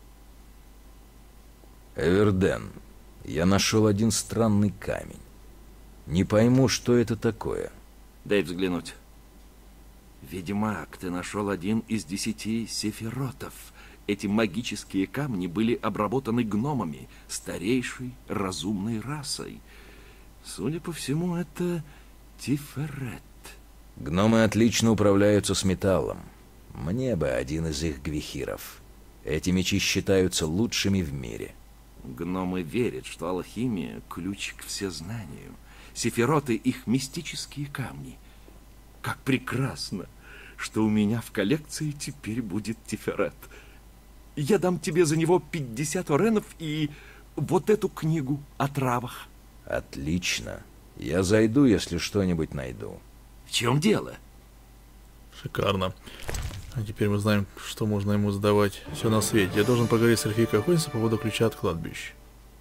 Эверден, я нашел один странный камень. Не пойму, что это такое. Дай взглянуть. Ведьмак, ты нашел один из десяти сефиротов. Эти магические камни были обработаны гномами, старейшей разумной расой. Судя по всему, это Тиферет. Гномы отлично управляются с металлом. Мне бы один из их гвихиров. Эти мечи считаются лучшими в мире. Гномы верят, что алхимия – ключ к всезнанию. Сефироты – их мистические камни. Как прекрасно, что у меня в коллекции теперь будет Тиферет. Я дам тебе за него пятьдесят оренов и вот эту книгу о травах. Отлично. Я зайду, если что-нибудь найду. В чем дело? Шикарно. А теперь мы знаем, что можно ему сдавать. Все на свете. Я должен поговорить с эльфийкой охотницей по поводу ключа от кладбища.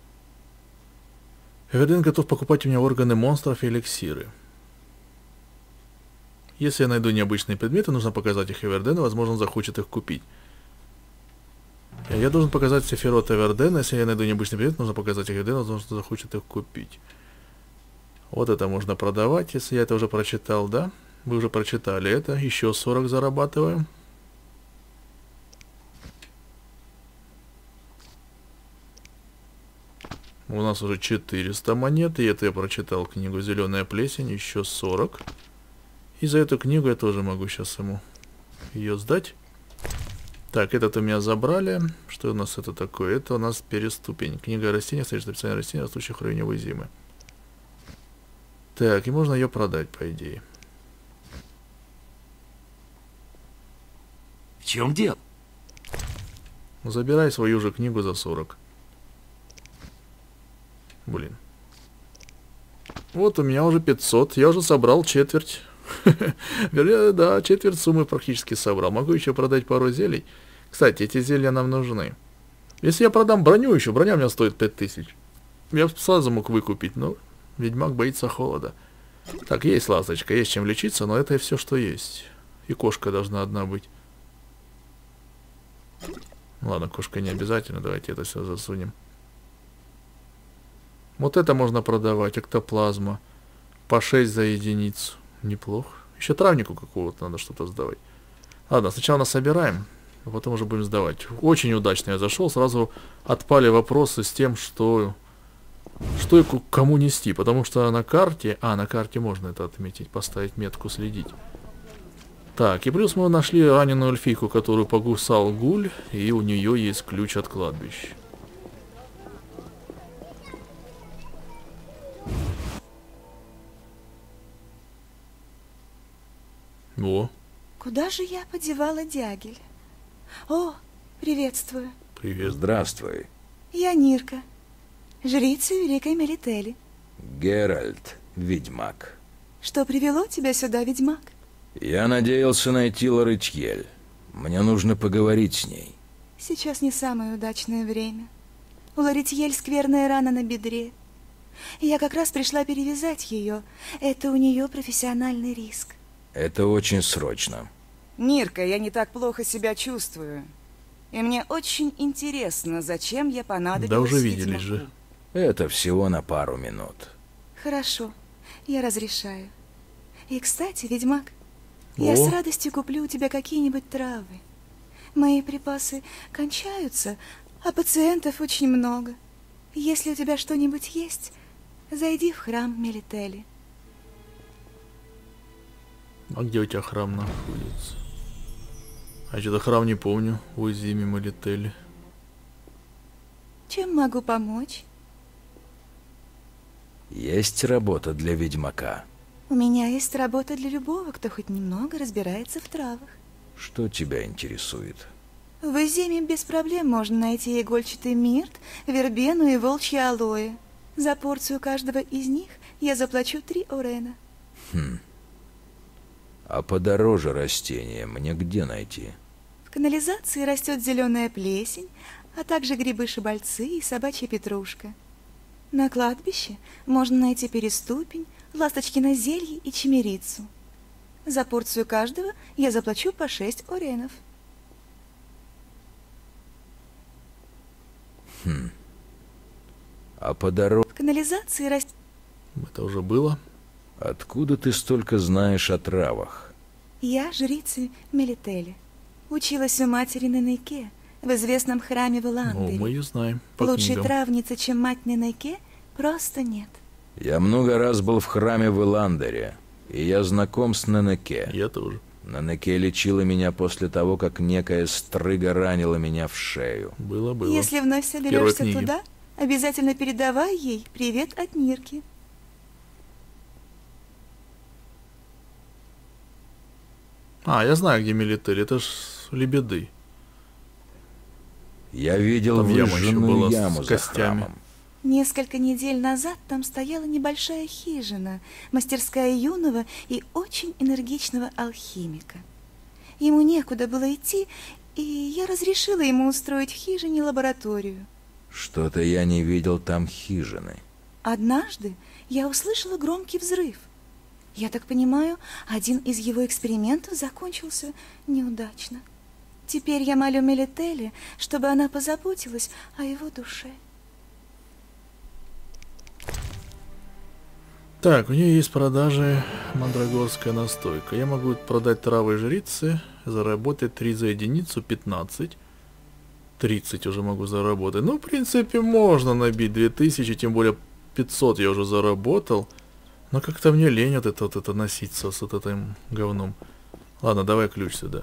Эверден готов покупать у меня органы монстров и эликсиры. Если я найду необычные предметы, нужно показать их Эвердену, возможно, он захочет их купить. Я должен показать Сефирот Эвердена, если я найду необычный предмет, нужно показать Эвердену, возможно, он захочет их купить. Вот это можно продавать, если я это уже прочитал, да? Вы уже прочитали это, еще сорок зарабатываем. У нас уже четыреста монет, и это я прочитал книгу «Зеленая плесень», еще сорок. И за эту книгу я тоже могу сейчас ему ее сдать. Так, этот у меня забрали. Что у нас это такое? Это у нас переступень. Книга о растениях, содержит описание растений, растущих в районе Уизимы. Так, и можно ее продать, по идее. В чем дело? Забирай свою же книгу за сорок. Блин. Вот у меня уже пятьсот. Я уже собрал четверть. Вернее, да, четверть суммы практически собрал. Могу еще продать пару зелий. Кстати, эти зелья нам нужны. Если я продам броню еще, броня у меня стоит пять тысяч. Я сразу мог выкупить, но ведьмак боится холода. Так, есть ласточка, есть чем лечиться, но это и все, что есть. И кошка должна одна быть. Ладно, кошка не обязательно, давайте это все засунем. Вот это можно продавать, эктоплазма. По шесть за единицу. Неплохо. Еще травнику какого-то надо что-то сдавать. Ладно, сначала нас собираем, а потом уже будем сдавать. Очень удачно я зашел, сразу отпали вопросы с тем, что... Что и кому нести, потому что на карте... А, на карте можно это отметить, поставить метку, следить. Так, и плюс мы нашли раненую эльфийку, которую погусал гуль, и у нее есть ключ от кладбища. О. Куда же я подевала дягель? О, приветствую. Привет. Здравствуй. Я Нирка, жрица Великой Мелители. Геральт, ведьмак. Что привело тебя сюда, ведьмак? Я надеялся найти Лорытьель. Мне нужно поговорить с ней. Сейчас не самое удачное время. У Лорытьель скверная рана на бедре. Я как раз пришла перевязать ее. Это у нее профессиональный риск. Это очень срочно. Нирка, я не так плохо себя чувствую. И мне очень интересно, зачем я понадобилась Да уже видели ведьмаку. же. Это всего на пару минут. Хорошо, я разрешаю. И, кстати, ведьмак, О. я с радостью куплю у тебя какие-нибудь травы. Мои припасы кончаются, а пациентов очень много. Если у тебя что-нибудь есть, зайди в храм Мелители. А где у тебя храм находится? А что-то храм не помню. В Уизиме, Мелители. Чем могу помочь? Есть работа для ведьмака. У меня есть работа для любого, кто хоть немного разбирается в травах. Что тебя интересует? В Уизиме без проблем можно найти игольчатый мирт, вербену и волчье алоэ. За порцию каждого из них я заплачу три орена. Хм. А подороже растения мне где найти? В канализации растет зеленая плесень, а также грибы-шибальцы и собачья петрушка. На кладбище можно найти переступень, ласточкино зелье и чимерицу. За порцию каждого я заплачу по шесть оренов. Хм. А подороже... В канализации растет... Это уже было. Откуда ты столько знаешь о травах? Я жрица Мелители. Училась у матери Ненеке в известном храме в Ну, Эландере. мы ее знаем по Лучшей книгам. травницы, чем мать Ненеке, просто нет. Я много раз был в храме в Эландере, и я знаком с Ненеке. Я тоже. Ненеке лечила меня после того, как некая стрыга ранила меня в шею. Было, было. Если вновь В первой соберешься книге. туда, обязательно передавай ей привет от Нирки. А, я знаю, где Мелители. Это ж Лебеды. Я видел Там яма еще выжженную была яму с за костями. храмом. Несколько недель назад там стояла небольшая хижина, мастерская юного и очень энергичного алхимика. Ему некуда было идти, и я разрешила ему устроить в хижине лабораторию. Что-то я не видел там хижины. Однажды я услышала громкий взрыв. Я так понимаю, один из его экспериментов закончился неудачно. Теперь я молю Мелители, чтобы она позаботилась о его душе. Так, у нее есть продажи мандрагорская настойка. Я могу продать травы жрицы, заработать три за единицу, пятнадцать. тридцать уже могу заработать. Ну, в принципе, можно набить две тысячи, тем более пятьсот я уже заработал. Но как-то мне лень вот это, вот это носиться с вот этим говном. Ладно, давай ключ сюда.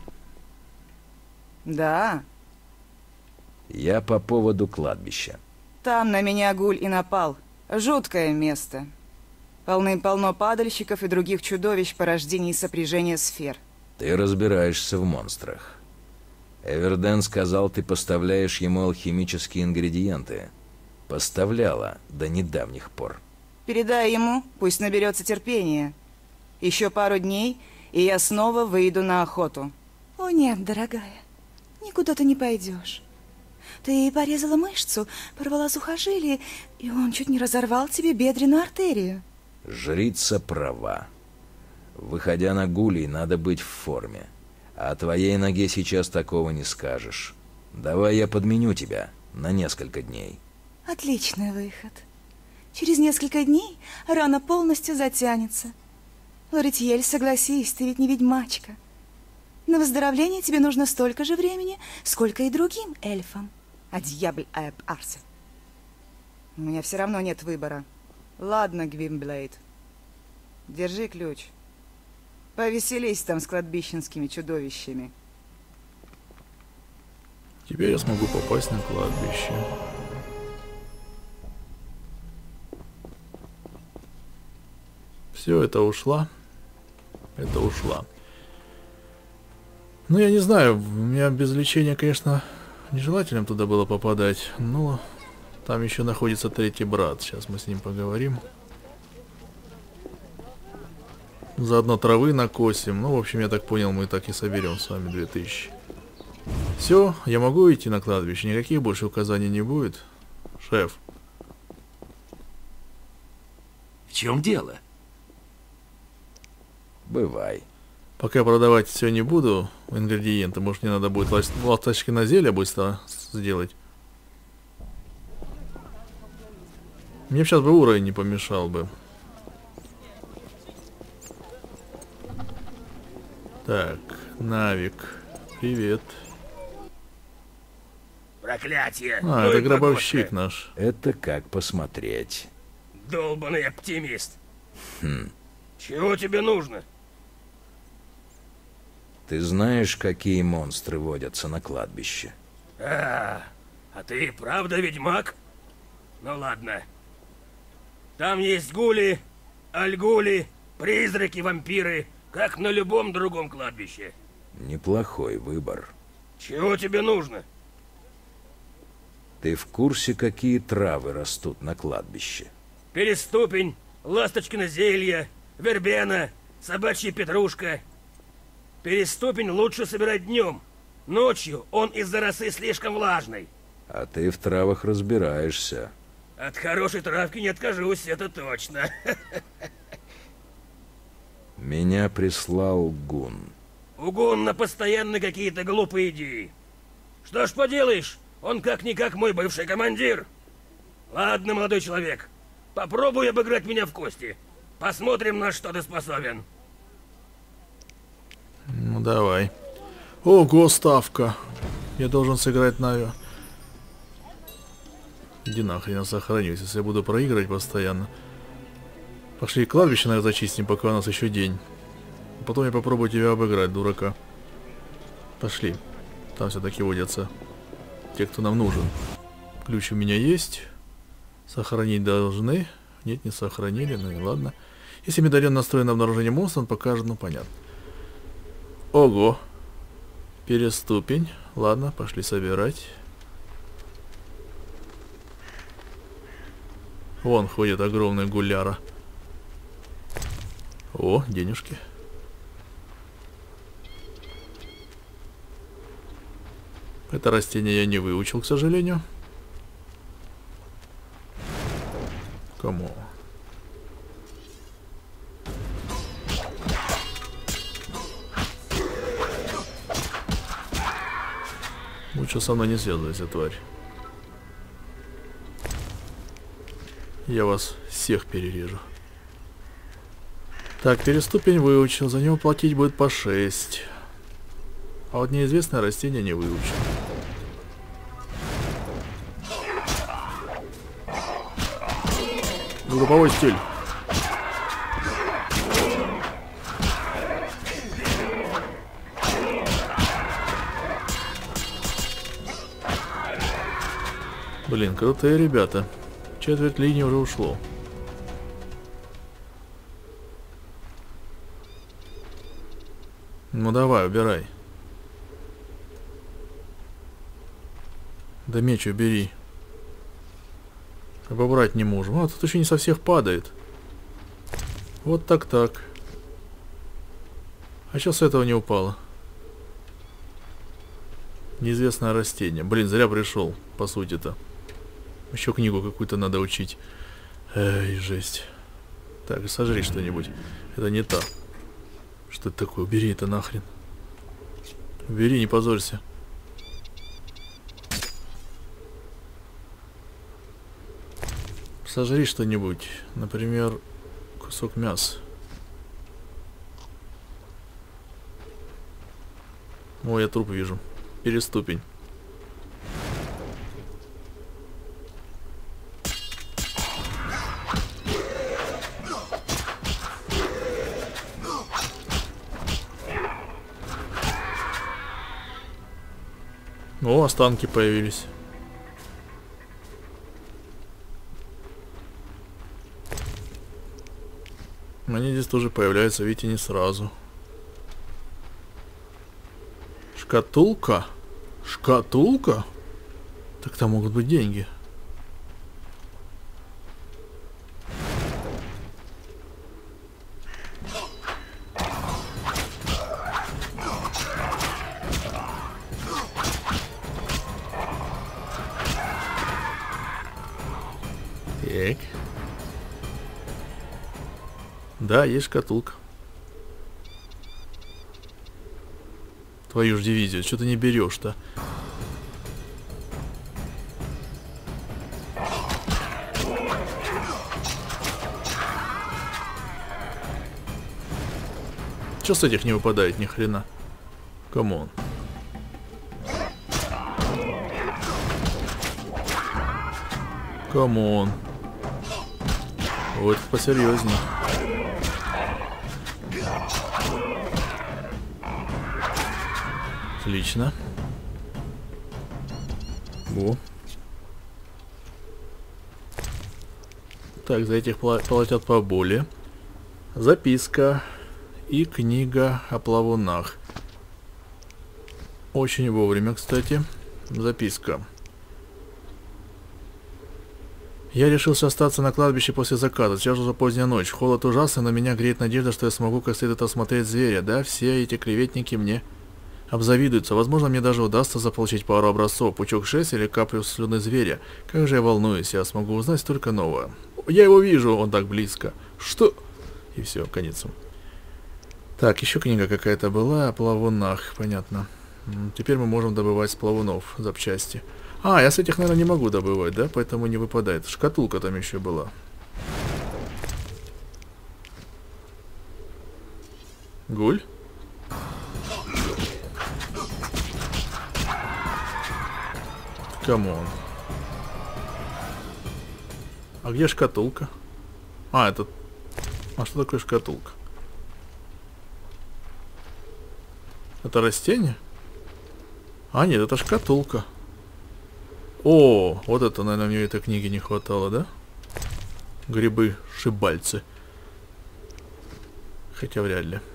Да. Я по поводу кладбища. Там на меня гуль и напал. Жуткое место. Полным-полно падальщиков и других чудовищ порождений сопряжения сфер. Ты разбираешься в монстрах. Эверден сказал, ты поставляешь ему алхимические ингредиенты. Поставляла до недавних пор. Передай ему, пусть наберется терпения. Еще пару дней, и я снова выйду на охоту. О нет, дорогая, никуда ты не пойдешь. Ты порезала мышцу, порвала сухожилие, и он чуть не разорвал тебе бедренную артерию. Жрица права. Выходя на гулей, надо быть в форме. А о твоей ноге сейчас такого не скажешь. Давай я подменю тебя на несколько дней. Отличный выход. Через несколько дней рана полностью затянется. Лоритьель, согласись, ты ведь не ведьмачка. На выздоровление тебе нужно столько же времени, сколько и другим эльфам. А дьяволь Эб Арсе. У меня все равно нет выбора. Ладно, Гвимблейд. Держи ключ. Повеселись там с кладбищенскими чудовищами. Теперь я смогу попасть на кладбище. Все, это ушла. Это ушла. Ну, я не знаю, у меня без лечения, конечно, нежелательно туда было попадать, но там еще находится третий брат. Сейчас мы с ним поговорим. Заодно травы накосим. Ну, в общем, я так понял, мы так и соберем с вами две тысячи. Все, я могу идти на кладбище? Никаких больше указаний не будет? Шеф. В чем дело? Бывай. Пока я продавать все не буду, ингредиенты, может, мне надо будет ласточки на зелье быстро сделать. Мне сейчас бы уровень не помешал бы. Так, Навик, привет. Проклятие! А, ну это и гробовщик погодка. наш. Это как посмотреть. Долбаный оптимист. Хм. Чего тебе нужно? Ты знаешь, какие монстры водятся на кладбище? А, а ты правда ведьмак? Ну ладно. Там есть гули, альгули, призраки, вампиры, как на любом другом кладбище. Неплохой выбор. Чего тебе нужно? Ты в курсе, какие травы растут на кладбище? Переступень, ласточкино зелье, вербена, собачья петрушка. Переступень лучше собирать днем. Ночью он из-за росы слишком влажный. А ты в травах разбираешься. От хорошей травки не откажусь, это точно. Меня прислал Гун. У Гунна постоянно какие-то глупые идеи. Что ж поделаешь, он как-никак мой бывший командир. Ладно, молодой человек, попробуй обыграть меня в кости. Посмотрим, на что ты способен. Ну, давай. Ого, ставка. Я должен сыграть на... Иди нахрен, я сохранюсь, если я буду проигрывать постоянно. Пошли кладбище, наверное, зачистим, пока у нас еще день. Потом я попробую тебя обыграть, дурака. Пошли. Там все-таки водятся те, кто нам нужен. Ключ у меня есть. Сохранить должны. Нет, не сохранили, ну и ладно. Если медальон настроен на обнаружение монстра, он покажет, ну понятно. Ого. Переступень. Ладно, пошли собирать. Вон ходит огромный гуляра. О, денежки. Это растение я не выучил, к сожалению. Кому? Лучше со мной не связывайся, тварь. Я вас всех перережу. Так, переступень выучил. За него платить будет по шесть. А вот неизвестное растение не выучил. Групповой стиль. Блин, крутые ребята. Четверть линии уже ушло. Ну давай, убирай. Да меч убери. Обобрать не можем. А, тут еще не со всех падает. Вот так-так. А сейчас с этого не упало. Неизвестное растение. Блин, зря пришел, по сути-то. Еще книгу какую-то надо учить. Эй, жесть. Так, сожри что-нибудь. Это не та. Что это такое? Убери это нахрен. Убери, не позорься. Сожри что-нибудь. Например, кусок мяса. О, я труп вижу. Переступень. О, останки появились. Они здесь тоже появляются, видите, не сразу. Шкатулка? Шкатулка? Так там могут быть деньги. Так. Да, есть шкатулка. Твою ж дивизию, что ты не берешь-то? Че с этих не выпадает ни хрена? Камон. Камон. Вот посерьезнее. Отлично. Во. Так, за этих платят поболее. Записка и книга о плавунах. Очень вовремя, кстати. Записка. Я решился остаться на кладбище после заката. Сейчас уже поздняя ночь. Холод ужасный, но меня греет надежда, что я смогу как следует осмотреть зверя. Да, все эти клеветники мне обзавидуются. Возможно, мне даже удастся заполучить пару образцов. Пучок шесть или каплю слюны зверя. Как же я волнуюсь, я смогу узнать столько нового. Я его вижу, он так близко. Что? И все, конец. Так, еще книга какая-то была о плавунах, понятно. Теперь мы можем добывать с плавунов запчасти. А, я с этих, наверное, не могу добывать, да? Поэтому не выпадает. Шкатулка там еще была. Гуль? Камон. А где шкатулка? А, это... А что такое шкатулка? Это растение? А, нет, это шкатулка. О, вот это, наверное, мне этой книги не хватало, да? Грибы-шибальцы. Хотя вряд ли.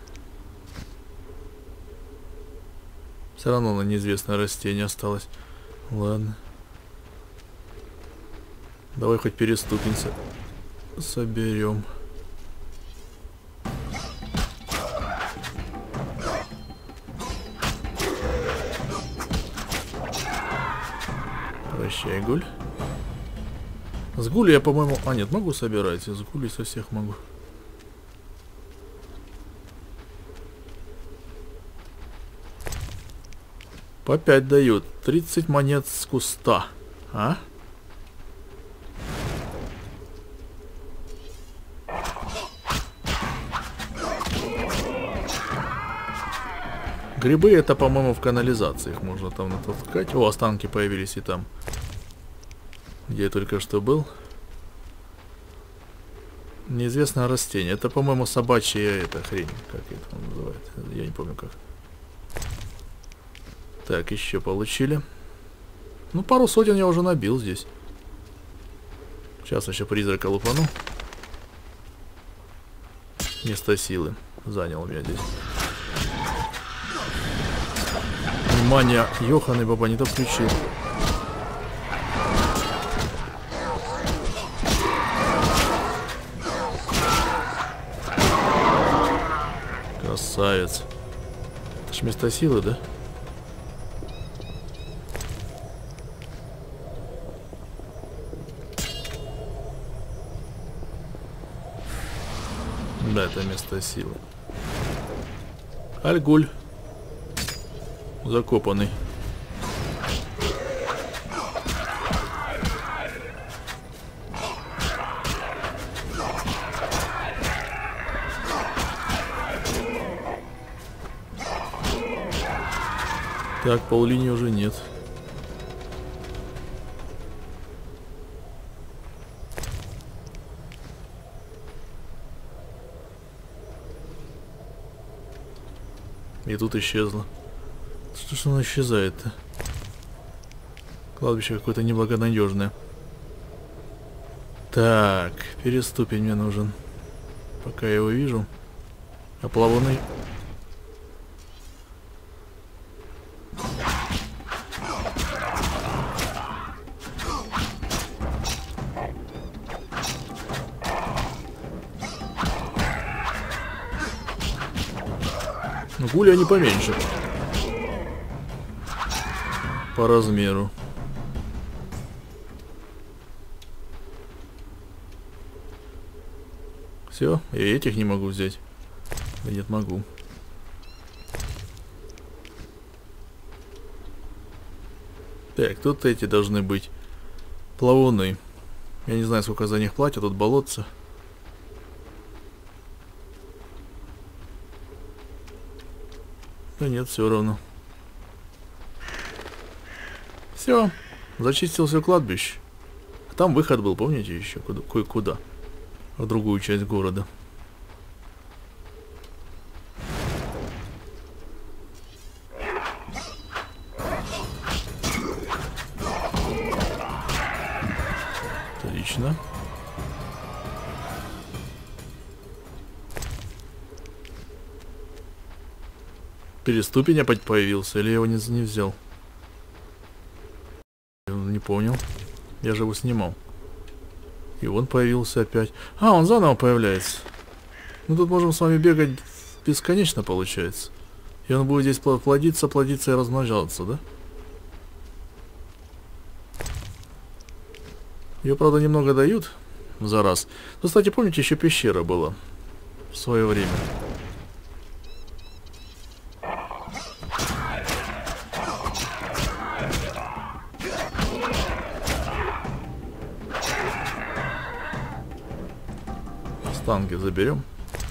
Все равно на неизвестное растение осталось. Ладно. Давай хоть переступимся. Соберем. Прощай, Гуль. С Гули я, по-моему... А, нет, могу собирать. С Гули со всех могу. По пять дают. тридцать монет с куста. А? Грибы это, по-моему, в канализации. Их можно там натаскать. О, останки появились и там. Где я только что был. Неизвестное растение. Это, по-моему, собачья эта хрень. Как это он называет? Я не помню как. Так, еще получили. Ну, пару сотен я уже набил здесь. Сейчас еще призрака лупану. Место силы. Занял меня здесь. Внимание, Йохан и Баба не то включил. Красавец. Это ж место силы, да? Да, это место силы. Альгуль. Закопанный. Так, поллинии уже нет. И тут исчезла. Что ж оно исчезает-то? Кладбище какое-то неблагонадежное. Так, переступень мне нужен. Пока я его вижу. А плавуны... Ну, гули они поменьше. По размеру. Все, я этих не могу взять. Да нет, могу. Так, тут эти должны быть плавуны. Я не знаю, сколько за них платят, тут болотца. Да нет, все равно. Все, зачистил все кладбище. Там выход был, помните, еще кое-куда. В другую часть города. Отлично. Переступень опять появился, или я его не, не взял? Не понял. Я же его снимал. И он появился опять. А, он заново появляется. Ну тут можем с вами бегать бесконечно, получается. И он будет здесь плодиться, плодиться и размножаться, да? Ее, правда, немного дают за раз. Ну, кстати, помните, еще пещера была в свое время. Останки заберем.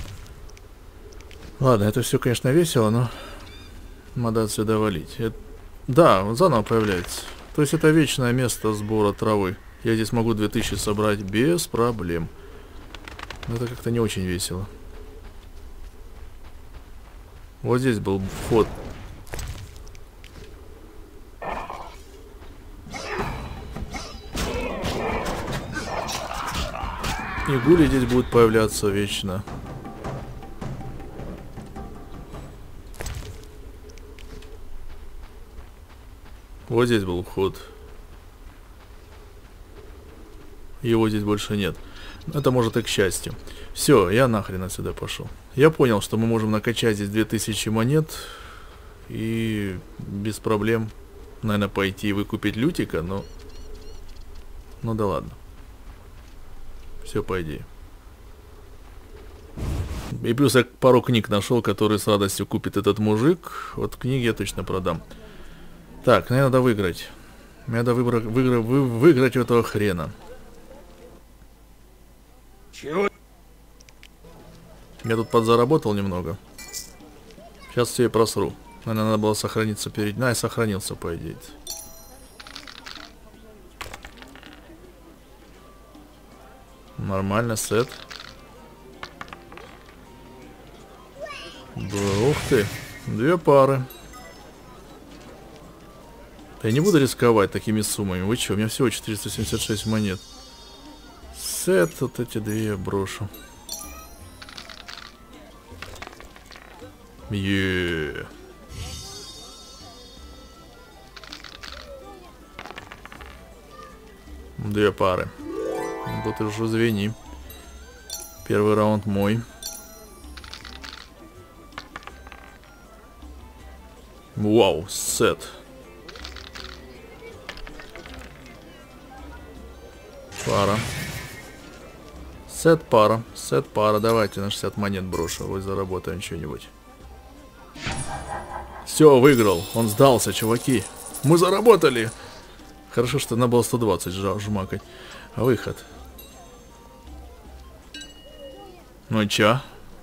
Ладно, это все, конечно, весело, но надо отсюда валить. Это... Да, он заново появляется. То есть это вечное место сбора травы. Я здесь могу две тысячи собрать без проблем. Но это как-то не очень весело. Вот здесь был вход. И гули здесь будут появляться вечно. Вот здесь был вход. Его здесь больше нет. Это может и к счастью. Все, я нахрен отсюда пошел. Я понял, что мы можем накачать здесь две тысячи монет. И без проблем, наверное, пойти и выкупить лютика, но... Ну да ладно. Все по идее. И плюс я пару книг нашел, которые с радостью купит этот мужик. Вот книги я точно продам. Так, мне надо выиграть. Мне надо выбра... выигра... вы... выиграть у этого хрена. Чего? Я тут подзаработал немного. Сейчас все и просру. Наверное, надо было сохраниться перед... На, я сохранился, по идее. Нормально, сет. Да, ух ты. Две пары. Я не буду рисковать такими суммами. Вы что, у меня всего четыреста семьдесят шесть монет. Сет, вот эти две я брошу. Еее. Две пары. Тут уж извини. Первый раунд мой. Вау, сет. Пара. Сет пара. Сет пара. Давайте на шестьдесят монет брошу. Вот заработаем что-нибудь. Все, выиграл. Он сдался, чуваки. Мы заработали. Хорошо, что надо было сто двадцать жмакать. Выход. Ну и чё?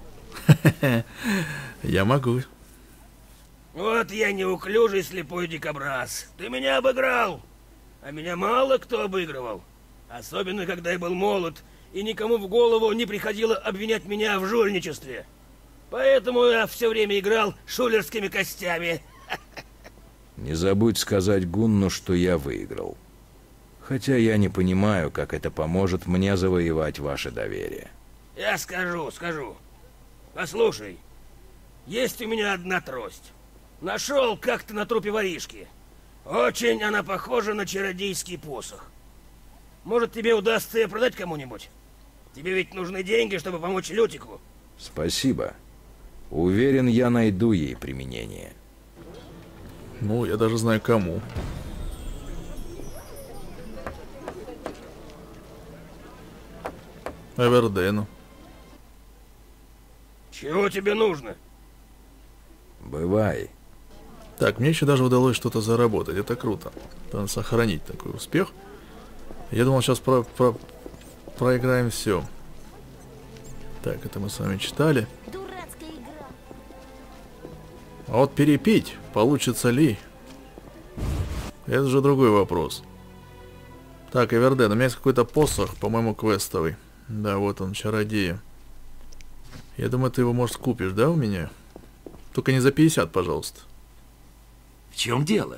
Я могу. Вот я неуклюжий слепой дикобраз. Ты меня обыграл. А меня мало кто обыгрывал. Особенно, когда я был молод, и никому в голову не приходило обвинять меня в жульничестве. Поэтому я все время играл шулерскими костями. Не забудь сказать Гунну, что я выиграл. Хотя я не понимаю, как это поможет мне завоевать ваше доверие. Я скажу, скажу. Послушай, есть у меня одна трость. Нашел как-то на трупе воришки. Очень она похожа на чародейский посох. Может, тебе удастся ее продать кому-нибудь? Тебе ведь нужны деньги, чтобы помочь Лютику. Спасибо. Уверен, я найду ей применение. Ну, я даже знаю кому. Эвердену. Чего тебе нужно? Бывай. Так, мне еще даже удалось что-то заработать. Это круто. Надо сохранить такой успех. Я думал, сейчас про про проиграем все. Так, это мы с вами читали. Дурацкая игра. А вот перепить, получится ли? Это же другой вопрос. Так, Эверден, у меня есть какой-то посох, по-моему, квестовый. Да, вот он, чародея. Я думаю, ты его, может, купишь, да, у меня? Только не за пятьдесят, пожалуйста. В чем дело?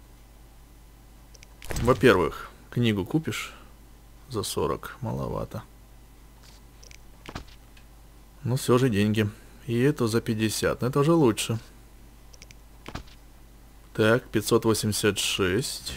Во-первых, книгу купишь за сорок, маловато. Но все же деньги. И это за пятьдесят, но это уже лучше. Так, пятьсот восемьдесят шесть.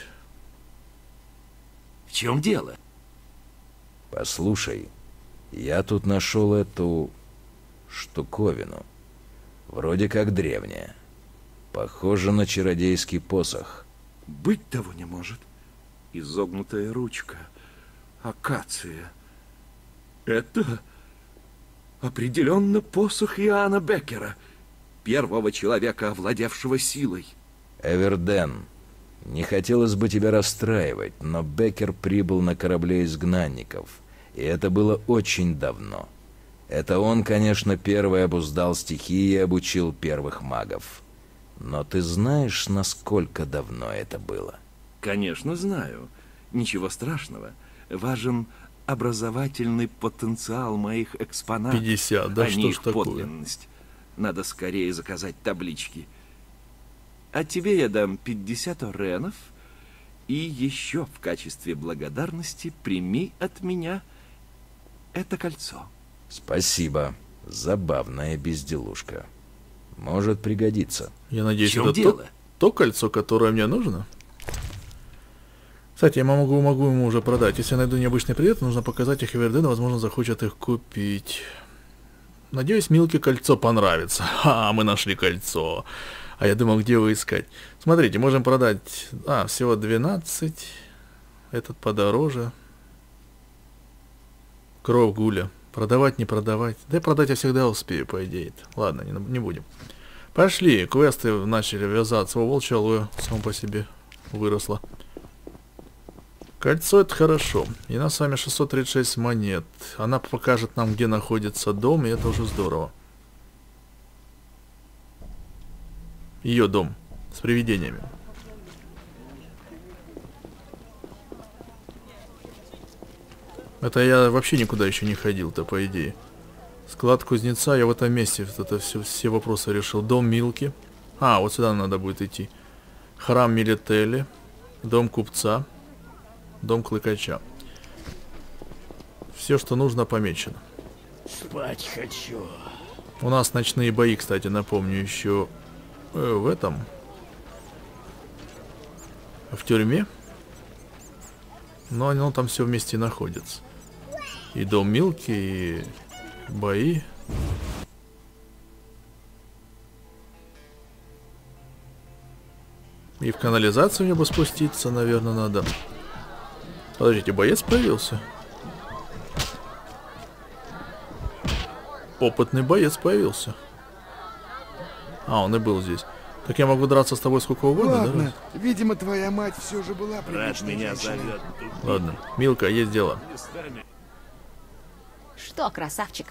В чем дело? Послушай, я тут нашел эту штуковину. Вроде как древняя. Похоже на чародейский посох. Быть того не может. Изогнутая ручка. Акация. Это определенно посох Иоанна Беккера, первого человека, овладевшего силой. Эверден, не хотелось бы тебя расстраивать, но Беккер прибыл на корабле изгнанников, и это было очень давно. Это он, конечно, первый обуздал стихии и обучил первых магов. Но ты знаешь, насколько давно это было? Конечно, знаю. Ничего страшного. Важен образовательный потенциал моих экспонатов, пятьдесят, да, а что не ж их такое? подлинность. Надо скорее заказать таблички. А тебе я дам пятьдесят оренов, и еще в качестве благодарности прими от меня это кольцо. Спасибо. Забавная безделушка. Может пригодиться. Я надеюсь, В чем это дело? то, то кольцо, которое мне нужно? Кстати, я могу, могу ему уже продать. Если я найду необычный предмет, нужно показать их Эвердену, возможно, захочет их купить. Надеюсь, Милке кольцо понравится. Ха, мы нашли кольцо. А я думал, где его искать. Смотрите, можем продать... А, всего двенадцать. Этот подороже. Кровь Гуля. Продавать, не продавать. Да и продать я всегда успею, по идее. Ладно, не, не будем. Пошли. Квесты начали вязаться. О, волчье алоэ само по себе выросло. Кольцо — это хорошо. И нас с вами шестьсот тридцать шесть монет. Она покажет нам, где находится дом, и это уже здорово. Ее дом. С привидениями. Это я вообще никуда еще не ходил-то, по идее. Склад кузнеца, я в этом месте это все, все вопросы решил. Дом Милки. А, вот сюда надо будет идти. Храм Милетели. Дом купца. Дом Клыкача. Все, что нужно, помечено. Спать хочу. У нас ночные бои, кстати, напомню, еще э, в этом. В тюрьме. Но оно там все вместе находится. И дом Милки, и бои. И в канализацию мне бы спуститься, наверное, надо. Подождите, боец появился? Опытный боец появился. А, он и был здесь. Так я могу драться с тобой сколько угодно, Ладно, да? видимо, твоя мать все же была приличной меня женщиной. зовет. Ладно, Милка, есть дело. Что, красавчик?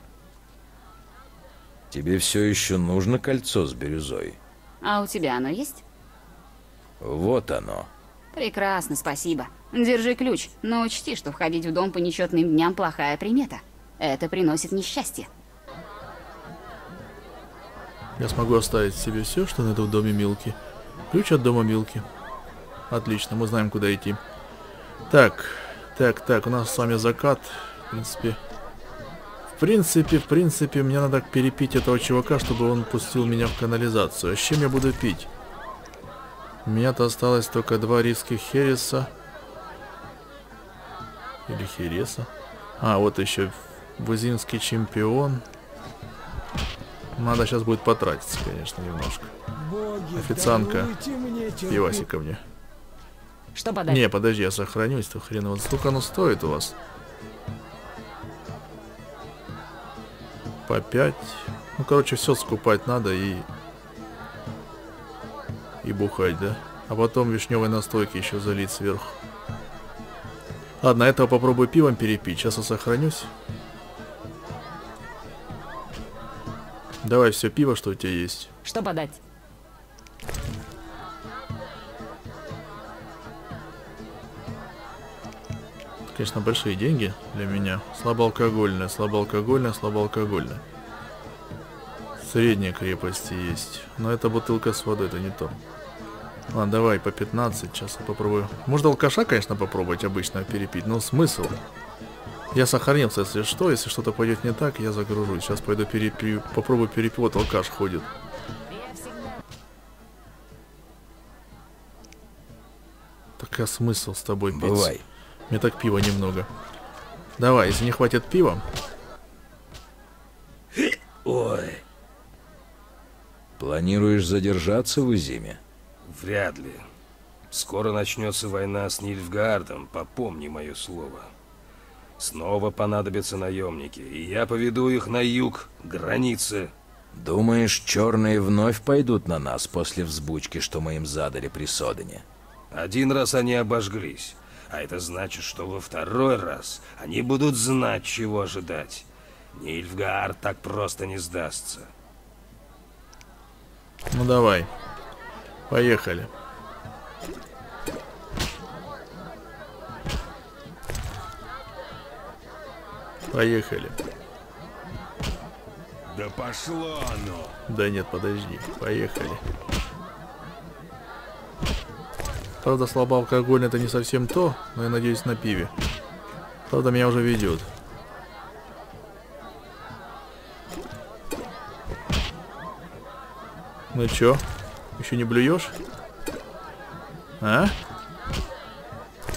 Тебе все еще нужно кольцо с бирюзой? А у тебя оно есть? Вот оно. Прекрасно, спасибо. Держи ключ, но учти, что входить в дом по нечетным дням плохая примета. Это приносит несчастье. Я смогу оставить себе все, что найду в доме Милки. Ключ от дома Милки. Отлично, мы знаем, куда идти. Так, так, так, у нас с вами закат. В принципе, в принципе, в принципе, мне надо перепить этого чувака, чтобы он пустил меня в канализацию. А с чем я буду пить? У меня-то осталось только два рисских хереса. Или хереса. А, вот еще бузинский чемпион. Надо сейчас будет потратиться, конечно, немножко. Боги, официантка, мне пивасика мне. Что подать? Не, подожди, я сохранюсь, то хрен его. Сколько оно стоит у вас? По пять. Ну, короче, все скупать надо и... И бухать, да? А потом вишневой настойки еще залить сверху. Ладно, этого попробую пивом перепить. Сейчас я сохранюсь. Давай все пиво, что у тебя есть. Что подать? Конечно, большие деньги для меня. Слабоалкогольное, слабоалкогольное, слабоалкогольное. Средней крепости есть. Но это бутылка с водой, это не то. Ладно, давай по пятнадцать. Сейчас я попробую. Можно алкаша, конечно, попробовать обычно перепить. Но смысл? Я сохранился, если что. Если что-то пойдет не так, я загружусь. Сейчас пойду перепью. Попробую перепить. Вот алкаш ходит. Так а смысл с тобой пить? Бывай. Мне так пива немного. Давай, если не хватит пива. Ой. Планируешь задержаться в Изиме? Вряд ли. Скоро начнется война с Нильфгаардом, попомни мое слово. Снова понадобятся наемники, и я поведу их на юг, к границе. Думаешь, черные вновь пойдут на нас после взбучки, что мы им задали при Содене? Один раз они обожглись, а это значит, что во второй раз они будут знать, чего ожидать. Нильфгаард так просто не сдастся. Ну давай. Поехали. Поехали. Да пошло оно. Да нет, подожди. Поехали. Правда, слабоалкогольное это не совсем то, но я надеюсь на пиве. Правда, меня уже ведет. Ну чё? Еще не блюешь? А?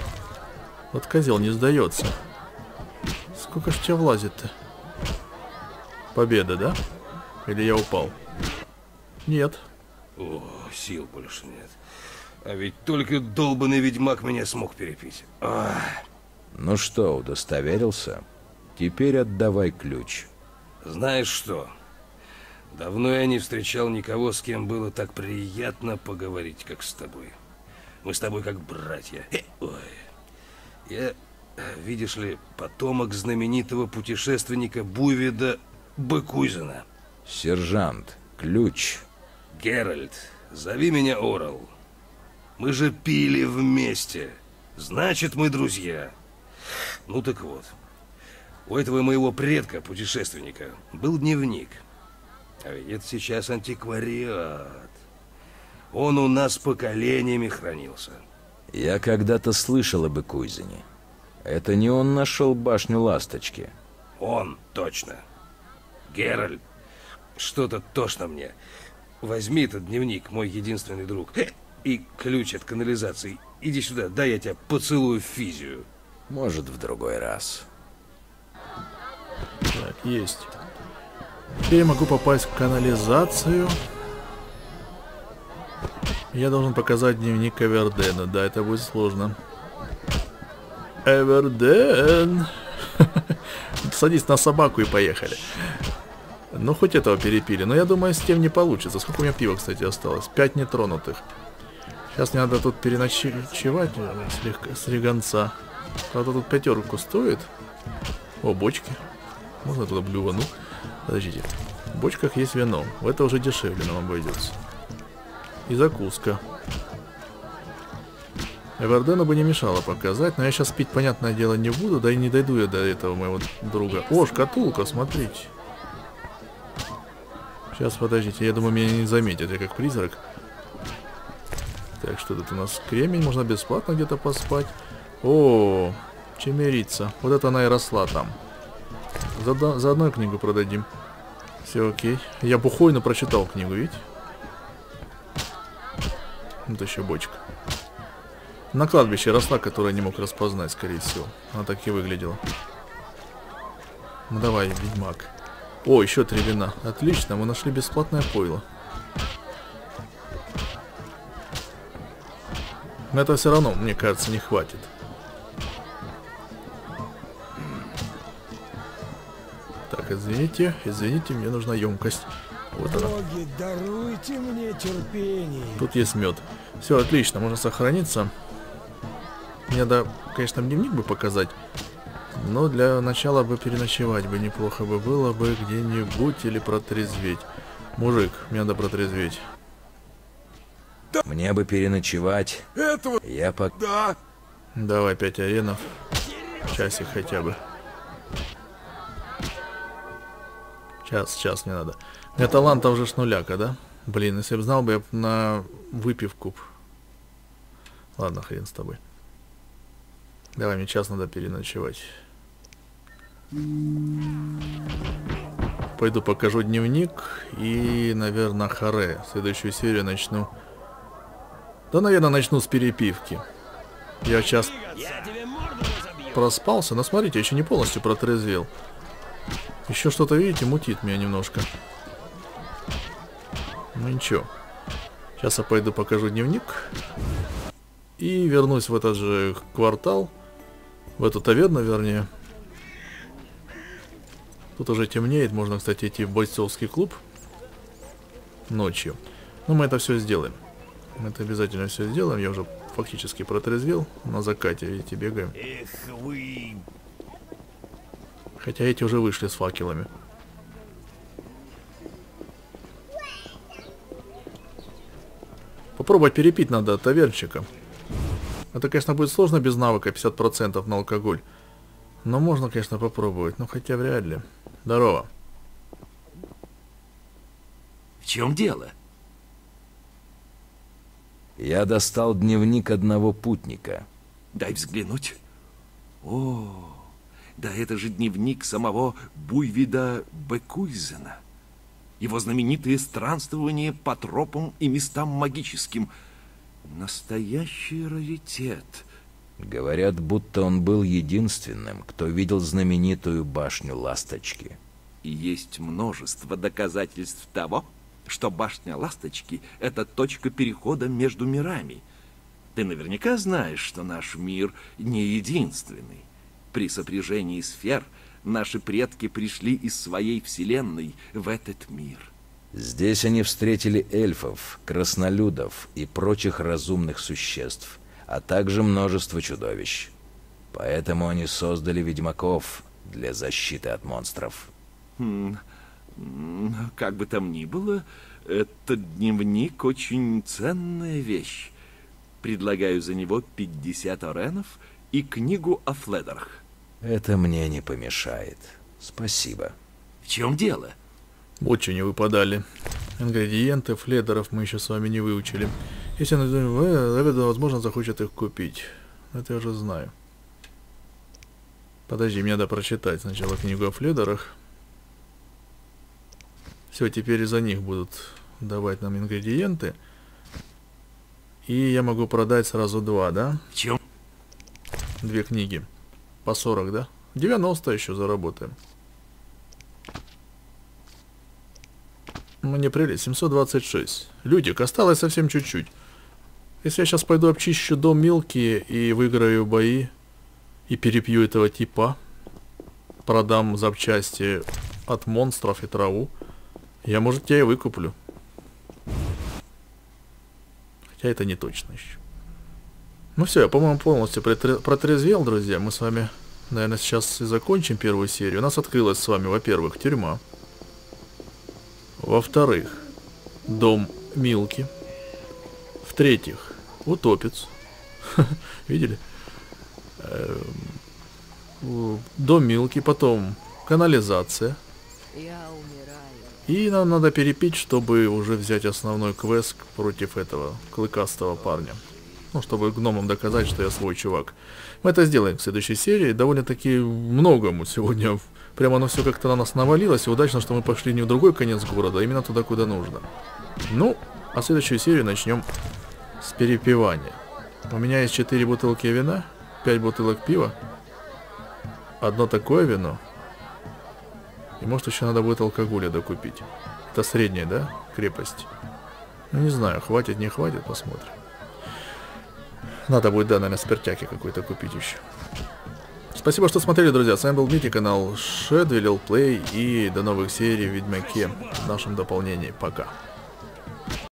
Вот козел не сдается. Сколько ж тебя влазит-то? Победа, да? Или я упал? Нет. О, сил больше нет. А ведь только долбанный ведьмак меня смог перепить. Ах. Ну что, удостоверился? Теперь отдавай ключ. Знаешь что? Давно я не встречал никого, с кем было так приятно поговорить, как с тобой. Мы с тобой как братья. Ой. Я, видишь ли, потомок знаменитого путешественника Буйвида Бекуйзена. Сержант, ключ. Геральт, зови меня Орел. Мы же пили вместе. Значит, мы друзья. Ну так вот. У этого моего предка, путешественника, был дневник. А ведь это сейчас антиквариат. Он у нас поколениями хранился. Я когда-то слышал об Бекуйзене. Это не он нашел башню Ласточки? Он, точно. Геральт, что-то тошно мне. Возьми этот дневник, мой единственный друг, и ключ от канализации. Иди сюда, дай я тебя поцелую в физию. Может, в другой раз. Так, есть. Теперь я могу попасть в канализацию. Я должен показать дневник Эвердена. Да, это будет сложно. Эверден! Садись на собаку и поехали. Ну, хоть этого перепили. Но я думаю, с тем не получится. Сколько у меня пива, кстати, осталось? Пять нетронутых. Сейчас мне надо тут переночевать слегка, слегонца. Правда, тут пятерку стоит. О, бочки. Можно туда блювану? Подождите. В бочках есть вино. Это уже дешевле нам обойдется. И закуска. Эвердену бы не мешало показать, но я сейчас пить, понятное дело, не буду, да и не дойду я до этого моего друга. О, шкатулка, смотрите. Сейчас, подождите, я думаю, меня не заметят, я как призрак. Так, что тут у нас? Кремень, можно бесплатно где-то поспать. О, чемерица. Вот это она и росла там. За, за одну книгу продадим. Все окей. Я бухой, но прочитал книгу, видите? Вот еще бочка. На кладбище росла, которую я не мог распознать, скорее всего. Она так и выглядела. Ну давай, ведьмак. О, еще три вина. Отлично, мы нашли бесплатное пойло. Но это все равно, мне кажется, не хватит. Так, извините, извините, мне нужна емкость. Вот она. Боги, даруйте мне терпение. Тут есть мед. Все, отлично, можно сохраниться. Мне надо, конечно, дневник бы показать. Но для начала бы переночевать бы неплохо бы было бы где-нибудь или протрезветь. Мужик, мне надо протрезветь. Мне бы переночевать. Этого... Я по... Да. Давай пять аренов. Часик хотя бы. Час, час мне надо. У меня талантов уже шнуляка, да? Блин, если бы знал бы, я бы на выпивку. Ладно, хрен с тобой. Давай, мне час надо переночевать. Пойду покажу дневник. И, наверное, харе. Следующую серию начну. Да, наверное, начну с перепивки. Я сейчас проспался. Но смотрите, я еще не полностью протрезвел. Еще что-то, видите, мутит меня немножко. Ну ничего. Сейчас я пойду покажу дневник. И вернусь в этот же квартал. В эту таверну, вернее. Тут уже темнеет. Можно, кстати, идти в бойцовский клуб. Ночью. Но мы это все сделаем. Мы это обязательно все сделаем. Я уже фактически протрезвел. На закате, видите, бегаем. Эх вы... Хотя эти уже вышли с факелами. Попробовать перепить надо от тавернчика. Это, конечно, будет сложно без навыка пятьдесят процентов на алкоголь. Но можно, конечно, попробовать. Ну, хотя вряд ли. Здорово. В чем дело? Я достал дневник одного путника. Дай взглянуть. О, да это же дневник самого Буйвида Бекуйзена. Его знаменитые странствования по тропам и местам магическим. Настоящий раритет. Говорят, будто он был единственным, кто видел знаменитую башню Ласточки. И есть множество доказательств того, что башня Ласточки — это точка перехода между мирами. Ты наверняка знаешь, что наш мир не единственный. При сопряжении сфер наши предки пришли из своей вселенной в этот мир. Здесь они встретили эльфов, краснолюдов и прочих разумных существ, а также множество чудовищ. Поэтому они создали ведьмаков для защиты от монстров. Хм, как бы там ни было, этот дневник очень ценная вещь. Предлагаю за него пятьдесят оренов и книгу о фледерах. Это мне не помешает. Спасибо. В чем дело? Очень не выпадали. Ингредиенты фледеров мы еще с вами не выучили. Если он, возможно, захочет их купить. Это я уже знаю. Подожди, мне надо прочитать сначала книгу о фледерах. Все, теперь из-за них будут давать нам ингредиенты. И я могу продать сразу два, да? В чем? Две книги. По сорок, да? девяносто еще заработаем. Мне прелесть, семьсот двадцать шесть. Людик, осталось совсем чуть-чуть. Если я сейчас пойду обчищу дом Милки и выиграю бои, и перепью этого типа, продам запчасти от монстров и траву, я, может, тебя и выкуплю. Хотя это не точно еще. Ну все, я, по-моему, полностью протрезвел, друзья. Мы с вами, наверное, сейчас и закончим первую серию. У нас открылась с вами, во-первых, тюрьма. Во-вторых, дом Милки. В-третьих, утопец. Видели? Дом Милки, потом канализация. И нам надо перепить, чтобы уже взять основной квест против этого клыкастого парня. Ну, чтобы гномам доказать, что я свой чувак. Мы это сделаем в следующей серии. Довольно-таки многому сегодня. Прямо оно все как-то на нас навалилось. И удачно, что мы пошли не в другой конец города, а именно туда, куда нужно. Ну, а следующую серию начнем с перепивания. У меня есть четыре бутылки вина, пять бутылок пива, одно такое вино. И может еще надо будет алкоголя докупить. Это средняя, да, крепость? Ну не знаю, хватит, не хватит, посмотрим. Надо будет, да, наверное, спиртяки какой-то купить еще. Спасибо, что смотрели, друзья. С вами был Мити, канал Shadow Play. И до новых серий в Ведьмаке в нашем дополнении. Пока.